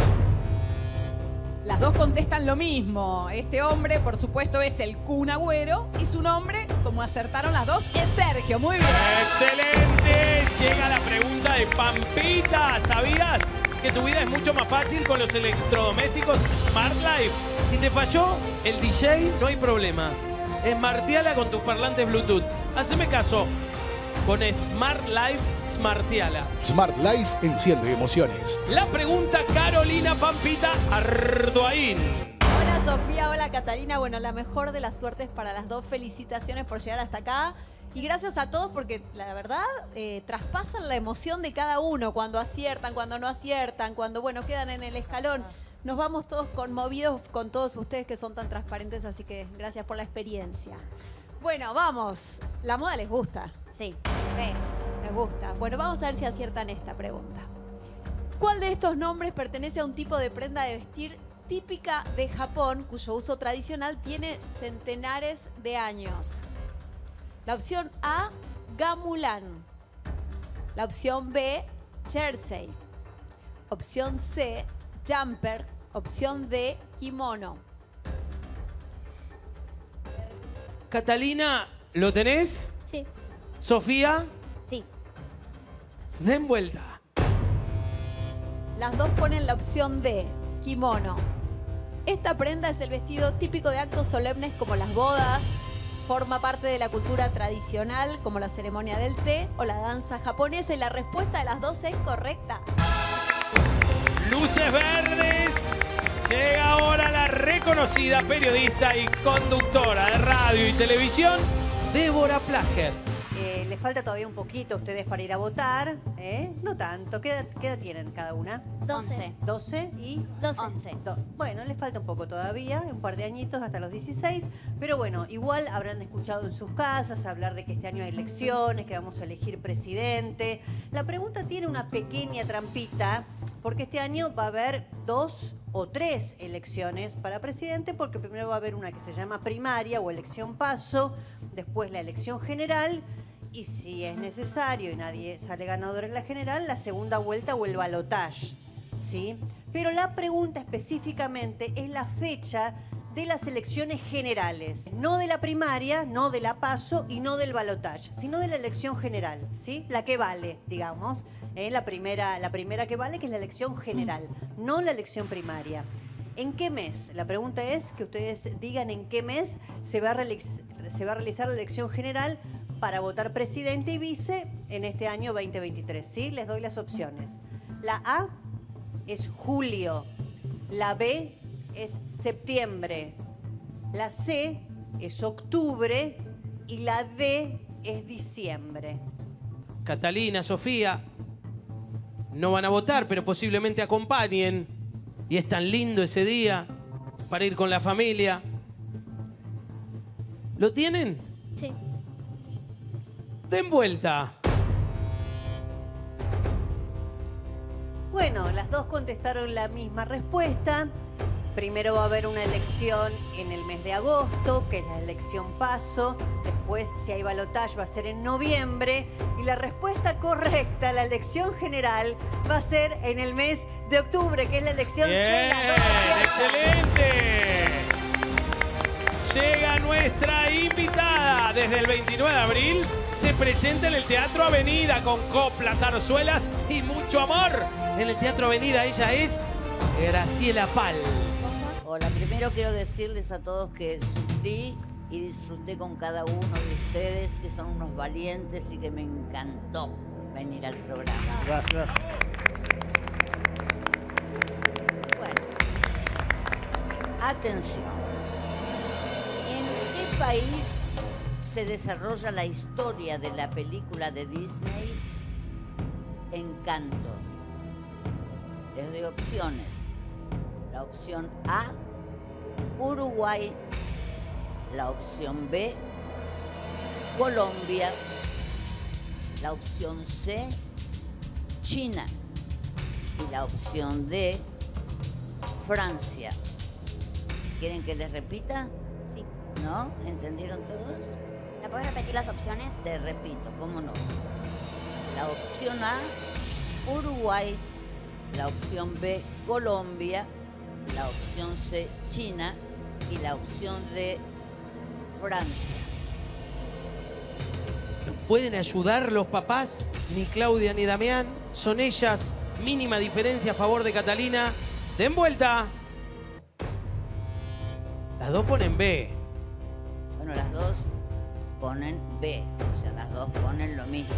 Las dos contestan lo mismo. Este hombre, por supuesto, es el Kun Agüero. Y su nombre, como acertaron las dos, es Sergio. Muy bien. ¡Excelente! Llega la pregunta de Pampita. ¿Sabías que tu vida es mucho más fácil con los electrodomésticos Smart Life? Si te falló el DJ, no hay problema. Smartiala con tus parlantes Bluetooth. Haceme caso. Con Smart Life, Smartiala. Smart Life enciende emociones. La pregunta, Carolina Pampita Ardoaín. Hola Sofía, hola Catalina. Bueno, la mejor de las suertes para las dos. Felicitaciones por llegar hasta acá. Y gracias a todos porque la verdad traspasan la emoción de cada uno cuando aciertan, cuando no aciertan, cuando bueno quedan en el escalón. Nos vamos todos conmovidos con todos ustedes que son tan transparentes, así que gracias por la experiencia. Bueno, vamos. La moda les gusta. Sí. Sí, les gusta. Bueno, vamos a ver si aciertan esta pregunta. ¿Cuál de estos nombres pertenece a un tipo de prenda de vestir típica de Japón, cuyo uso tradicional tiene centenares de años? La opción A, gamulan. La opción B, jersey. Opción C, jumper. Opción D, kimono. Catalina, ¿lo tenés? Sí. Sofía, Sí. den vuelta. Las dos ponen la opción D, kimono. Esta prenda es el vestido típico de actos solemnes como las bodas, forma parte de la cultura tradicional como la ceremonia del té o la danza japonesa y la respuesta de las dos es correcta. Luces verdes. Llega ahora la reconocida periodista y conductora de radio y televisión, Débora Plager. Les falta todavía un poquito a ustedes para ir a votar, ¿eh? No tanto. ¿Qué edad tienen cada una? 12. 12 y 11. Bueno, les falta un poco todavía, un par de añitos hasta los 16, pero bueno, igual habrán escuchado en sus casas hablar de que este año hay elecciones, que vamos a elegir presidente. La pregunta tiene una pequeña trampita, porque este año va a haber 2 o 3 elecciones para presidente, porque primero va a haber una que se llama primaria o elección paso, después la elección general, y si es necesario y nadie sale ganador en la general, la segunda vuelta o el balotaje, ¿sí? Pero la pregunta específicamente es la fecha de las elecciones generales. No de la primaria, no de la paso y no del balotaje, sino de la elección general, ¿sí? La que vale, digamos. La primera que vale, que es la elección general, no la elección primaria. ¿En qué mes? La pregunta es que ustedes digan en qué mes se va a realizar la elección general para votar presidente y vice en este año 2023. ¿Sí? Les doy las opciones. La A es julio, la B es septiembre, la C es octubre y la D es diciembre. Catalina, Sofía, no van a votar, pero posiblemente acompañen. Y es tan lindo ese día para ir con la familia. ¿Lo tienen? Sí. Den vuelta. Bueno, las dos contestaron la misma respuesta. Primero va a haber una elección en el mes de agosto, que es la elección PASO. Después, si hay balotaje, va a ser en noviembre. Y la respuesta correcta, la elección general, va a ser en el mes de octubre, que es la elección de las dos. ¡Excelente! Llega nuestra invitada. Desde el 29 de abril se presenta en el Teatro Avenida con coplas, zarzuelas y mucho amor. En el Teatro Avenida ella es Graciela Pal. Hola, primero quiero decirles a todos que sufrí y disfruté con cada uno de ustedes, que son unos valientes y que me encantó venir al programa. Gracias. Bueno, atención. ¿En qué país se desarrolla la historia de la película de Disney Encanto? Les doy opciones. La opción A, Uruguay. La opción B, Colombia. La opción C, China. Y la opción D, Francia. ¿Quieren que les repita? Sí. ¿No? ¿Entendieron todos? ¿Me puedes repetir las opciones? Te repito, ¿cómo no? La opción A, Uruguay. La opción B, Colombia. La opción C, China. Y la opción D, Francia. ¿Nos pueden ayudar los papás? Ni Claudia ni Damián. Son ellas. Mínima diferencia a favor de Catalina. Den vuelta. Las dos ponen B. Bueno, las dos ponen B. O sea, las dos ponen lo mismo.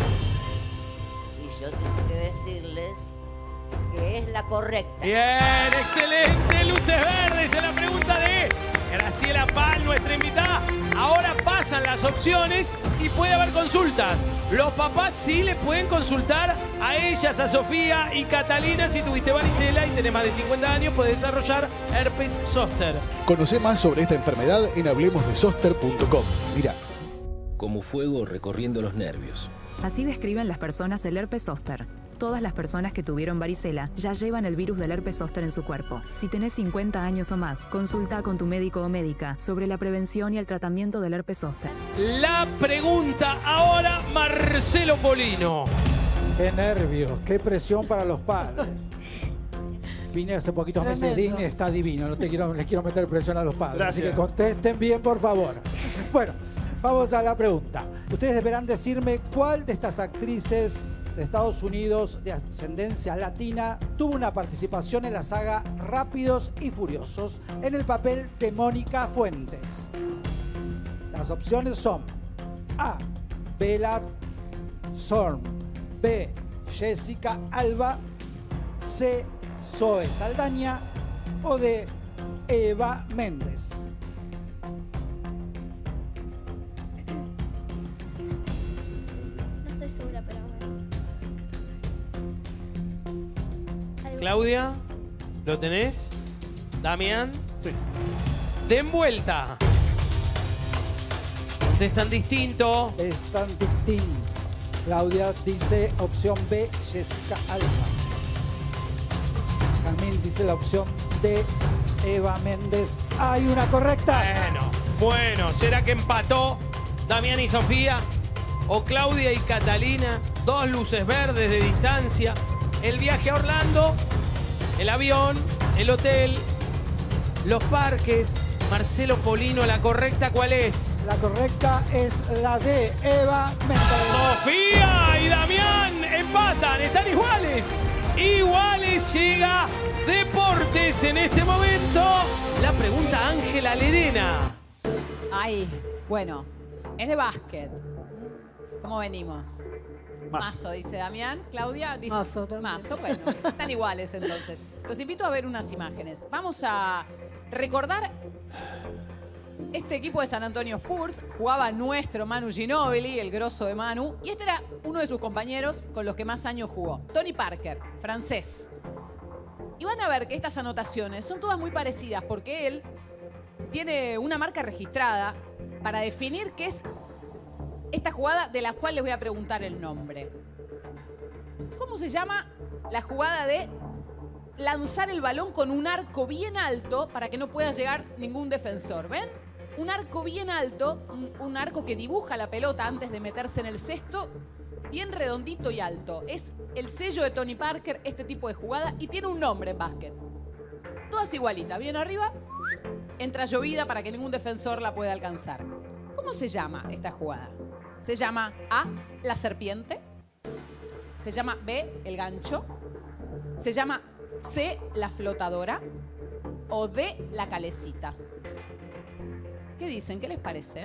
Y yo tengo que decirles que es la correcta. Bien, excelente. Luces verdes en la pregunta de Graciela Pal, nuestra invitada. Ahora pasan las opciones y puede haber consultas. Los papás sí le pueden consultar a ellas, a Sofía y Catalina. Si tuviste varicela y tenés más de 50 años, puedes desarrollar herpes zóster. Conoce más sobre esta enfermedad en hablemosdezoster.com. Mira. Como fuego recorriendo los nervios. Así describen las personas el herpes zóster. Todas las personas que tuvieron varicela ya llevan el virus del herpes zóster en su cuerpo. Si tenés 50 años o más, consulta con tu médico o médica sobre la prevención y el tratamiento del herpes zóster. La pregunta ahora, Marcelo Polino. Qué nervios, qué presión para los padres. Vine hace poquitos meses, Disney está divino. No les quiero meter presión a los padres. Gracias. Así que contesten bien, por favor. Bueno, vamos a la pregunta. Ustedes deberán decirme cuál de estas actrices de Estados Unidos de ascendencia latina tuvo una participación en la saga Rápidos y Furiosos en el papel de Mónica Fuentes. Las opciones son A, Bella Thorne, B, Jessica Alba, C, Zoe Saldaña o D, Eva Méndez. No estoy segura, pero bueno. Claudia, ¿lo tenés? Damián. Sí. Den vuelta. Contestan distinto. Están distintos. Claudia dice opción B, Jessica Alba. También dice la opción D, Eva Méndez. ¿Hay una correcta? Bueno, ¿será que empató Damián y Sofía? ¿O Claudia y Catalina? Dos luces verdes de distancia. El viaje a Orlando, el avión, el hotel, los parques. Marcelo Polino, ¿la correcta cuál es? La correcta es la D, Eva Méndez. Sofía y Damián empatan, están iguales. Iguales, llega Deportes en este momento. La pregunta Ángela Lerena. Ay, bueno, es de básquet. ¿Cómo venimos? Mazo, dice Damián. Claudia dice Mazo también. Mazo, bueno, están iguales entonces. Los invito a ver unas imágenes. Vamos a recordar este equipo de San Antonio Spurs. Jugaba nuestro Manu Ginóbili, el grosso de Manu. Y este era uno de sus compañeros con los que más años jugó. Tony Parker, francés. Y van a ver que estas anotaciones son todas muy parecidas porque él tiene una marca registrada para definir qué es esta jugada de la cual les voy a preguntar el nombre. ¿Cómo se llama la jugada de lanzar el balón con un arco bien alto para que no pueda llegar ningún defensor? ¿Ven? Un arco bien alto, un arco que dibuja la pelota antes de meterse en el cesto, bien redondito y alto. Es el sello de Tony Parker, este tipo de jugada, y tiene un nombre en básquet. Todas igualitas, bien arriba, entra llovida para que ningún defensor la pueda alcanzar. ¿Cómo se llama esta jugada? Se llama A, la serpiente. Se llama B, el gancho. Se llama C, la flotadora. O D, la calecita. ¿Qué dicen? ¿Qué les parece?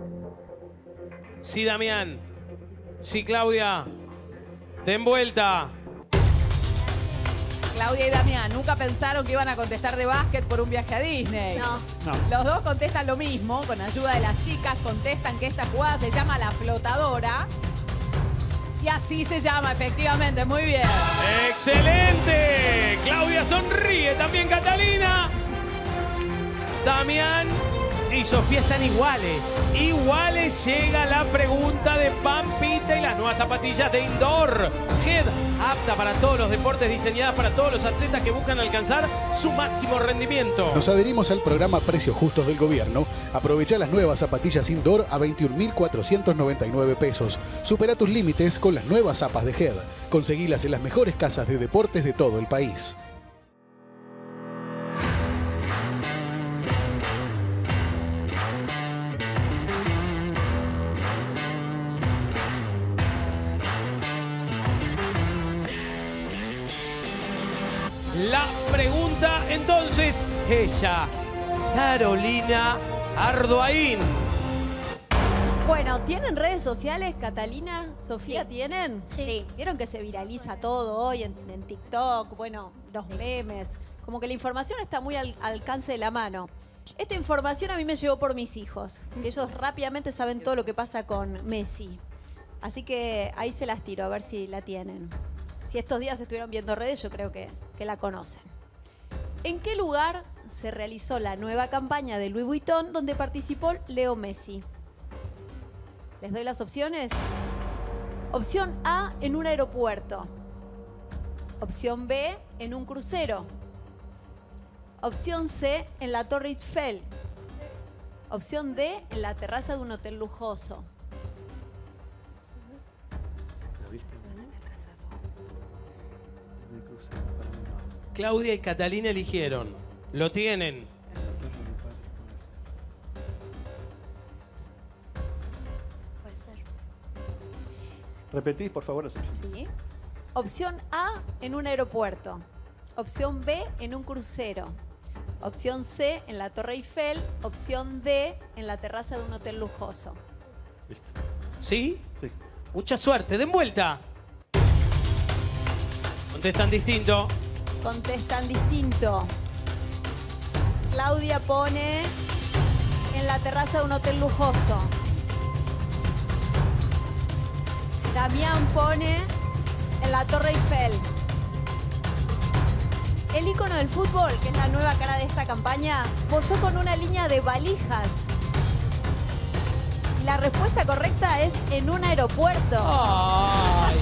Sí, Damián. Sí, Claudia. Den vuelta. Claudia y Damián, ¿nunca pensaron que iban a contestar de básquet por un viaje a Disney? No. Los dos contestan lo mismo, con ayuda de las chicas, contestan que esta jugada se llama la flotadora. Y así se llama, efectivamente, muy bien. ¡Excelente! Claudia sonríe, también Catalina. Damián y Sofía están iguales. Iguales. Llega la pregunta de Pampita y las nuevas zapatillas de indoor. Head, apta para todos los deportes, diseñada para todos los atletas que buscan alcanzar su máximo rendimiento. Nos adherimos al programa Precios Justos del Gobierno. Aprovecha las nuevas zapatillas indoor a 21.499 pesos. Supera tus límites con las nuevas zapas de Head. Conseguilas en las mejores casas de deportes de todo el país. La pregunta entonces, ella, Carolina Ardoaín. Bueno, ¿tienen redes sociales, Catalina? ¿Sofía tienen? Sí. ¿Vieron que se viraliza todo hoy en TikTok? Bueno, los memes. Como que la información está muy al alcance de la mano. Esta información a mí me llegó por mis hijos. Ellos rápidamente saben todo lo que pasa con Messi. Así que ahí se las tiro, a ver si la tienen. Si estos días estuvieron viendo redes, yo creo que la conocen. ¿En qué lugar se realizó la nueva campaña de Louis Vuitton donde participó Leo Messi? ¿Les doy las opciones? Opción A, en un aeropuerto. Opción B, en un crucero. Opción C, en la Torre Eiffel. Opción D, en la terraza de un hotel lujoso. Claudia y Catalina eligieron. Lo tienen. Puede ser. Repetís, por favor. Sí. Opción A, en un aeropuerto. Opción B, en un crucero. Opción C, en la Torre Eiffel. Opción D, en la terraza de un hotel lujoso. ¿Sí? Sí. Mucha suerte. Den vuelta. Contestan distinto. Contestan distinto. Claudia pone en la terraza de un hotel lujoso. Damián pone en la Torre Eiffel. El ícono del fútbol, que es la nueva cara de esta campaña, posó con una línea de valijas. La respuesta correcta es en un aeropuerto. Ay.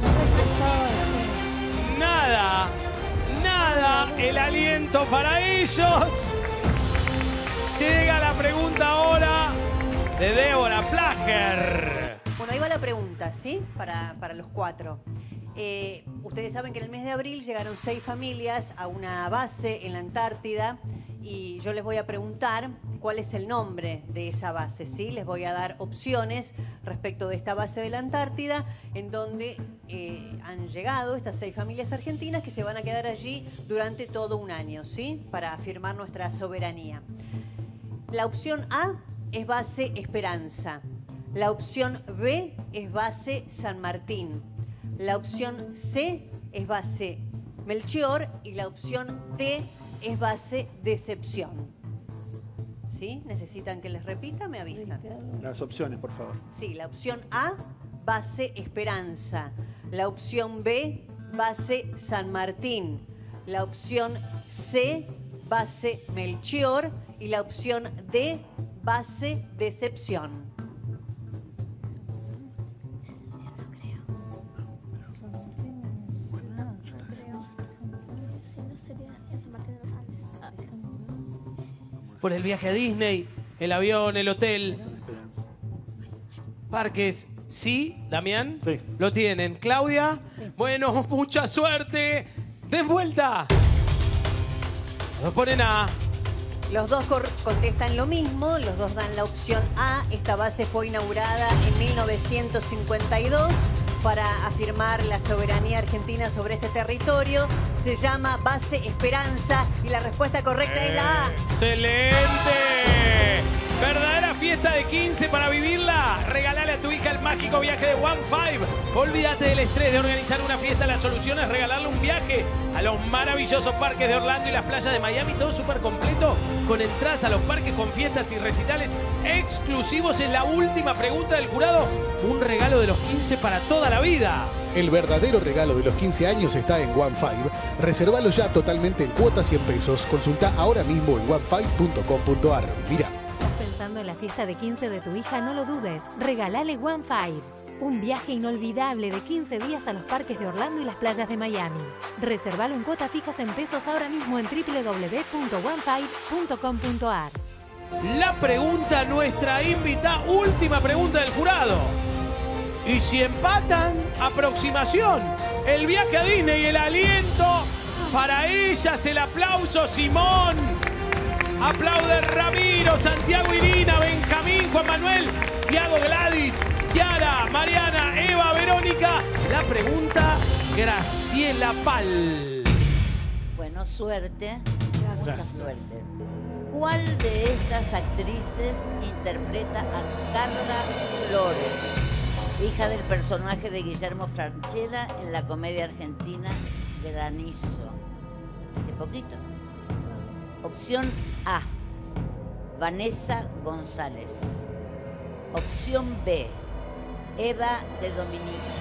Nada. Nada, el aliento para ellos. Llega la pregunta ahora de Débora Plager. Bueno, ahí va la pregunta, ¿sí? Para los cuatro. Ustedes saben que en el mes de abril llegaron 6 familias a una base en la Antártida y yo les voy a preguntar cuál es el nombre de esa base, ¿sí? Les voy a dar opciones respecto de esta base de la Antártida en donde han llegado estas 6 familias argentinas que se van a quedar allí durante todo un año, ¿sí? Para afirmar nuestra soberanía. La opción A es base Esperanza. La opción B es base San Martín. La opción C es base Melchior y la opción D es base Decepción. ¿Sí? ¿Necesitan que les repita? Me avisan. Las opciones, por favor. Sí, la opción A, base Esperanza. La opción B, base San Martín. La opción C, base Melchior. Y la opción D, base Decepción. por el viaje a Disney, el avión, el hotel. Parques, ¿sí, Damián? Sí. Lo tienen. Claudia, bueno, mucha suerte. Den vuelta. Nos ponen a... Los dos contestan lo mismo, los dos dan la opción A. Esta base fue inaugurada en 1952 para afirmar la soberanía argentina sobre este territorio. Se llama Base Esperanza y la respuesta correcta es la A. ¡Excelente! Verdadera fiesta de 15 para vivirla. Regalale a tu hija el mágico viaje de One5. Olvídate del estrés de organizar una fiesta. La solución es regalarle un viaje a los maravillosos parques de Orlando y las playas de Miami. Todo súper completo con entradas a los parques con fiestas y recitales exclusivos. Es la última pregunta del jurado. Un regalo de los 15 para toda la vida. El verdadero regalo de los 15 años está en One5. Reservalo ya totalmente en cuotas y en pesos. Consulta ahora mismo en one5.com.ar. Mira. Pensando en la fiesta de 15 de tu hija, no lo dudes. Regalale One5. Un viaje inolvidable de 15 días a los parques de Orlando y las playas de Miami. Reservalo en cuotas fijas en pesos ahora mismo en www.one5.com.ar. La pregunta, nuestra invitada, última pregunta del jurado. Y si empatan, aproximación. El viaje a Disney y el aliento. Para ellas el aplauso, Simón. Aplaude Ramiro, Santiago, Irina, Benjamín, Juan Manuel, Tiago, Gladys, Kiara, Mariana, Eva, Verónica. La pregunta, Graciela Pal. Bueno, suerte. Mucha suerte. ¿Cuál de estas actrices interpreta a Carla Flores, hija del personaje de Guillermo Francella en la comedia argentina Granizo? Hace poquito. Opción A, Vanessa González. Opción B, Eva de Dominici.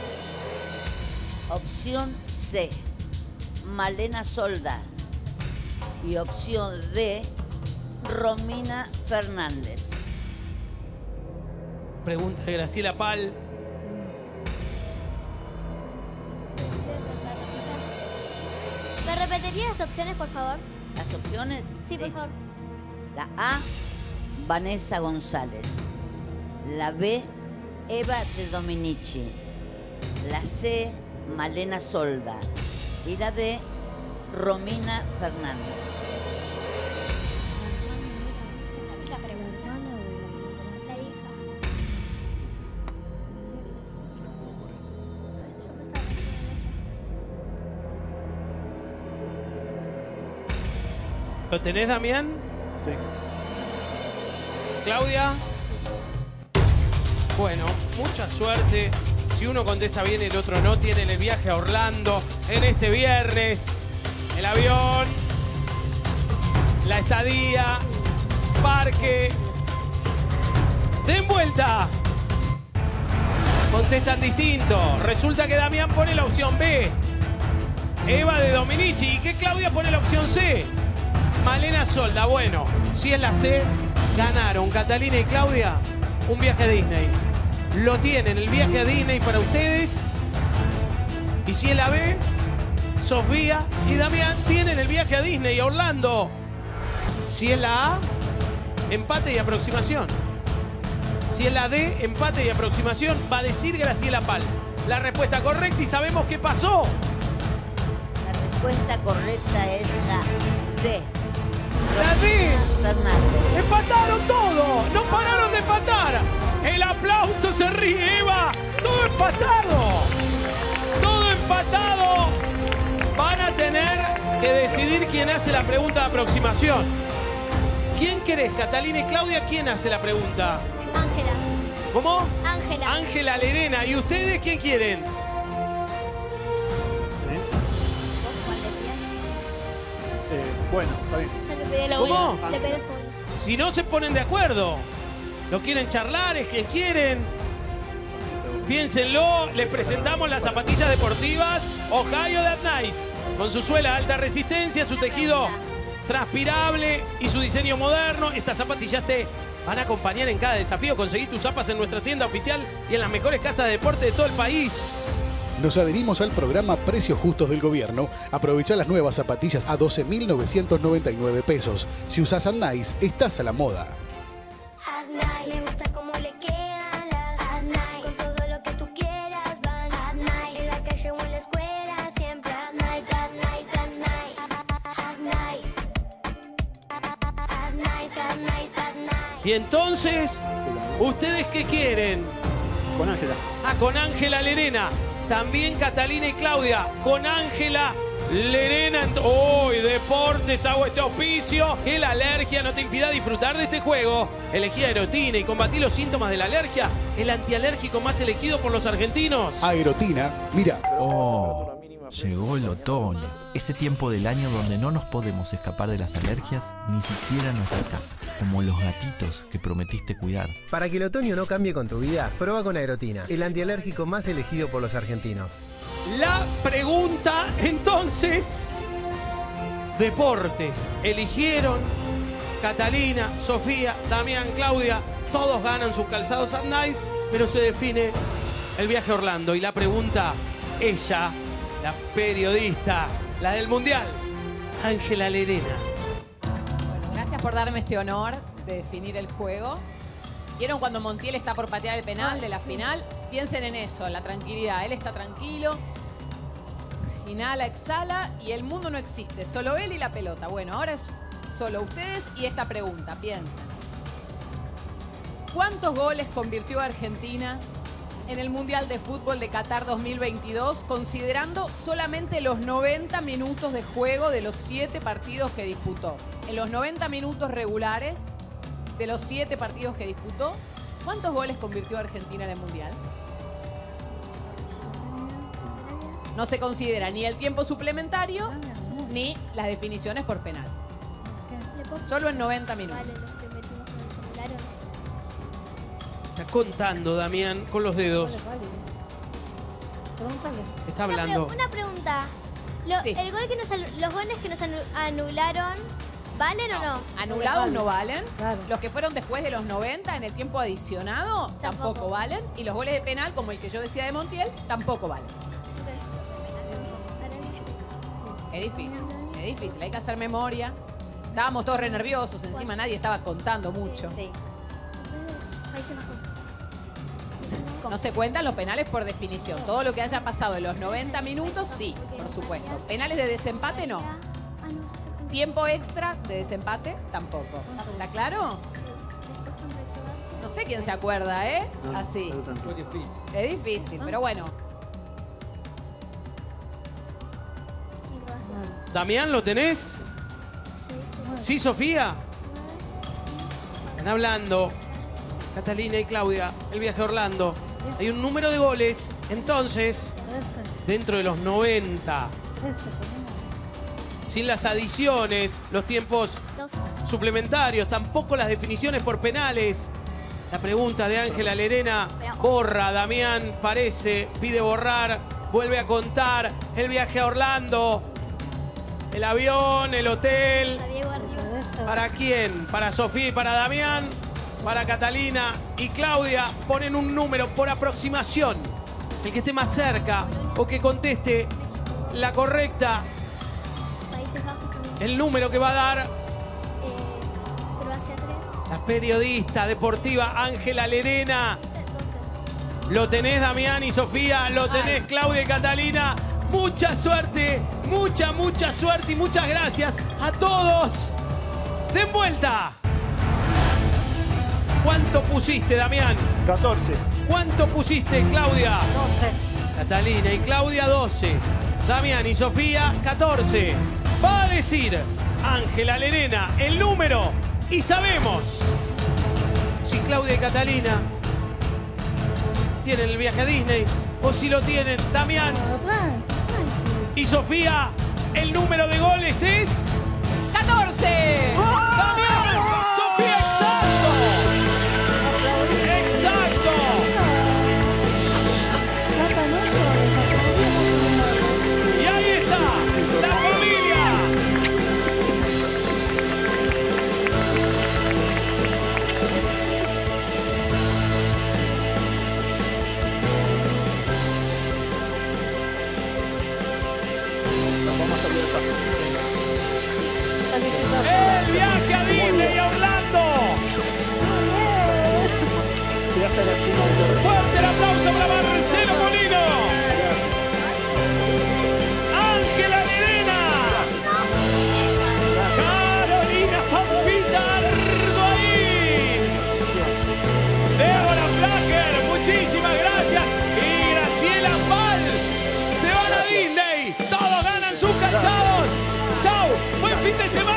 Opción C, Malena Solda. Y opción D, Romina Fernández. Pregunta de Graciela Pal. ¿Me repetiría las opciones, por favor? ¿Las opciones? Sí, por favor. La A, Vanessa González. La B, Eva de Dominici. La C, Malena Solda. Y la D, Romina Fernández. La pregunta. La hija. Yo me estaba pensando en eso. ¿Lo tenés, Damián? Sí. Claudia. Bueno, mucha suerte. Si uno contesta bien, el otro no. Tienen el viaje a Orlando en este viernes. El avión, la estadía, parque. Den vuelta. Contestan distinto. Resulta que Damián pone la opción B. Eva de Dominici. ¿Y que Claudia pone la opción C? Malena Solda. Bueno, si es la C, ganaron Catalina y Claudia un viaje a Disney. Lo tienen, el viaje a Disney para ustedes. Y si es la B, Sofía y Damián tienen el viaje a Disney, a Orlando. Si es la A, empate y aproximación. Si es la D, empate y aproximación, va a decir Graciela Pal la respuesta correcta y sabemos qué pasó. La respuesta correcta es la D. La D. Fernández. Empataron todo, no pararon de empatar. El aplauso, se ríe Eva. Todo empatado. Todo empatado. Van a tener que decidir quién hace la pregunta de aproximación. ¿Quién querés, Catalina y Claudia? ¿Quién hace la pregunta? Ángela. ¿Cómo? Ángela. Ángela Lerena. ¿Y ustedes quién quieren? ¿Cuál decías? Bueno, está bien. Le pedí la ¿Cómo? buena. Le pedí la buena. Si no se ponen de acuerdo, lo quieren charlar, es quien quieren. Piénsenlo, les presentamos las zapatillas deportivas Ohio That Nice, con su suela de alta resistencia, su tejido transpirable y su diseño moderno. Estas zapatillas te van a acompañar en cada desafío. Conseguí tus zapas en nuestra tienda oficial y en las mejores casas de deporte de todo el país. Nos adherimos al programa Precios Justos del Gobierno. Aprovecha las nuevas zapatillas a 12.999 pesos. Si usas Adnice, estás a la moda. Me gusta cómo le quedan las Adnice. Con todo lo que tú quieras van Adnice. En la calle o en la escuela siempre Adnice, Adnice, Adnice. Adnice, Adnice, Adnice, Adnice. Y entonces, ¿ustedes qué quieren? Con Ángela. Ah, con Ángela Lerena. También Catalina y Claudia. Con Ángela Lerena. Hoy Deportes hago este auspicio. Que la alergia no te impida disfrutar de este juego. Elegí Aerotina y combatí los síntomas de la alergia. El antialérgico más elegido por los argentinos. Aerotina, mira. Oh, llegó el otoño. Ese tiempo del año donde no nos podemos escapar de las alergias, ni siquiera en nuestras casas. Como los gatitos que prometiste cuidar. Para que el otoño no cambie con tu vida, prueba con Aerotina, el antialérgico más elegido por los argentinos. La pregunta, entonces, Deportes. Eligieron Catalina, Sofía, Damián, Claudia. Todos ganan sus calzados Adnice, pero se define el viaje a Orlando. Y la pregunta, ella, la periodista, la del Mundial, Ángela Lerena. Bueno, gracias por darme este honor de definir el juego. ¿Vieron cuando Montiel está por patear el penal de la final? Piensen en eso, en la tranquilidad. Él está tranquilo, inhala, exhala y el mundo no existe. Solo él y la pelota. Bueno, ahora es solo ustedes y esta pregunta. Piensen. ¿Cuántos goles convirtió Argentina en el Mundial de Fútbol de Qatar 2022, considerando solamente los 90 minutos de juego de los 7 partidos que disputó? En los 90 minutos regulares de los 7 partidos que disputó, ¿cuántos goles convirtió Argentina en el Mundial? No se considera ni el tiempo suplementario ni las definiciones por penal. Solo en 90 minutos. Está contando, Damián, con los dedos. Está hablando. Una pregunta. El gol que los goles que nos anularon, ¿valen o no? Anulados no valen. Los que fueron después de los 90 en el tiempo adicionado tampoco valen. Y los goles de penal, como el que yo decía de Montiel, tampoco valen. Es difícil, hay que hacer memoria. Estábamos todos re nerviosos, encima nadie estaba contando mucho. No se cuentan los penales por definición. Todo lo que haya pasado en los 90 minutos, sí, por supuesto. Penales de desempate, no. Tiempo extra de desempate, tampoco. ¿Está claro? No sé quién se acuerda, ¿eh? Así. Es difícil, pero bueno. Damián, ¿lo tenés? Sí, Sofía. Están hablando Catalina y Claudia, el viaje a Orlando. Hay un número de goles, entonces, dentro de los 90. Sin las adiciones, los tiempos suplementarios, tampoco las definiciones por penales. La pregunta de Ángela Lerena, borra, Damián, parece, pide borrar, vuelve a contar, el viaje a Orlando, el avión, el hotel. ¿Para quién? Para Sofía y para Damián, para Catalina y Claudia. Ponen un número por aproximación, el que esté más cerca o que conteste la correcta. El número que va a dar Croacia 3. la periodista deportiva Ángela Lerena. Lo tenés, Damián y Sofía, lo tenés, Claudia y Catalina. Mucha suerte, mucha suerte y muchas gracias a todos. Den vuelta. ¿Cuánto pusiste, Damián? 14. ¿Cuánto pusiste, Claudia? 12. Catalina y Claudia, 12. Damián y Sofía, 14. Va a decir Ángela Lerena el número y sabemos si Claudia y Catalina tienen el viaje a Disney o si lo tienen Damián y Sofía. El número de goles es 14. Damián, Sofía, exacto. Exacto. Y ahí está la familia. fin de semana.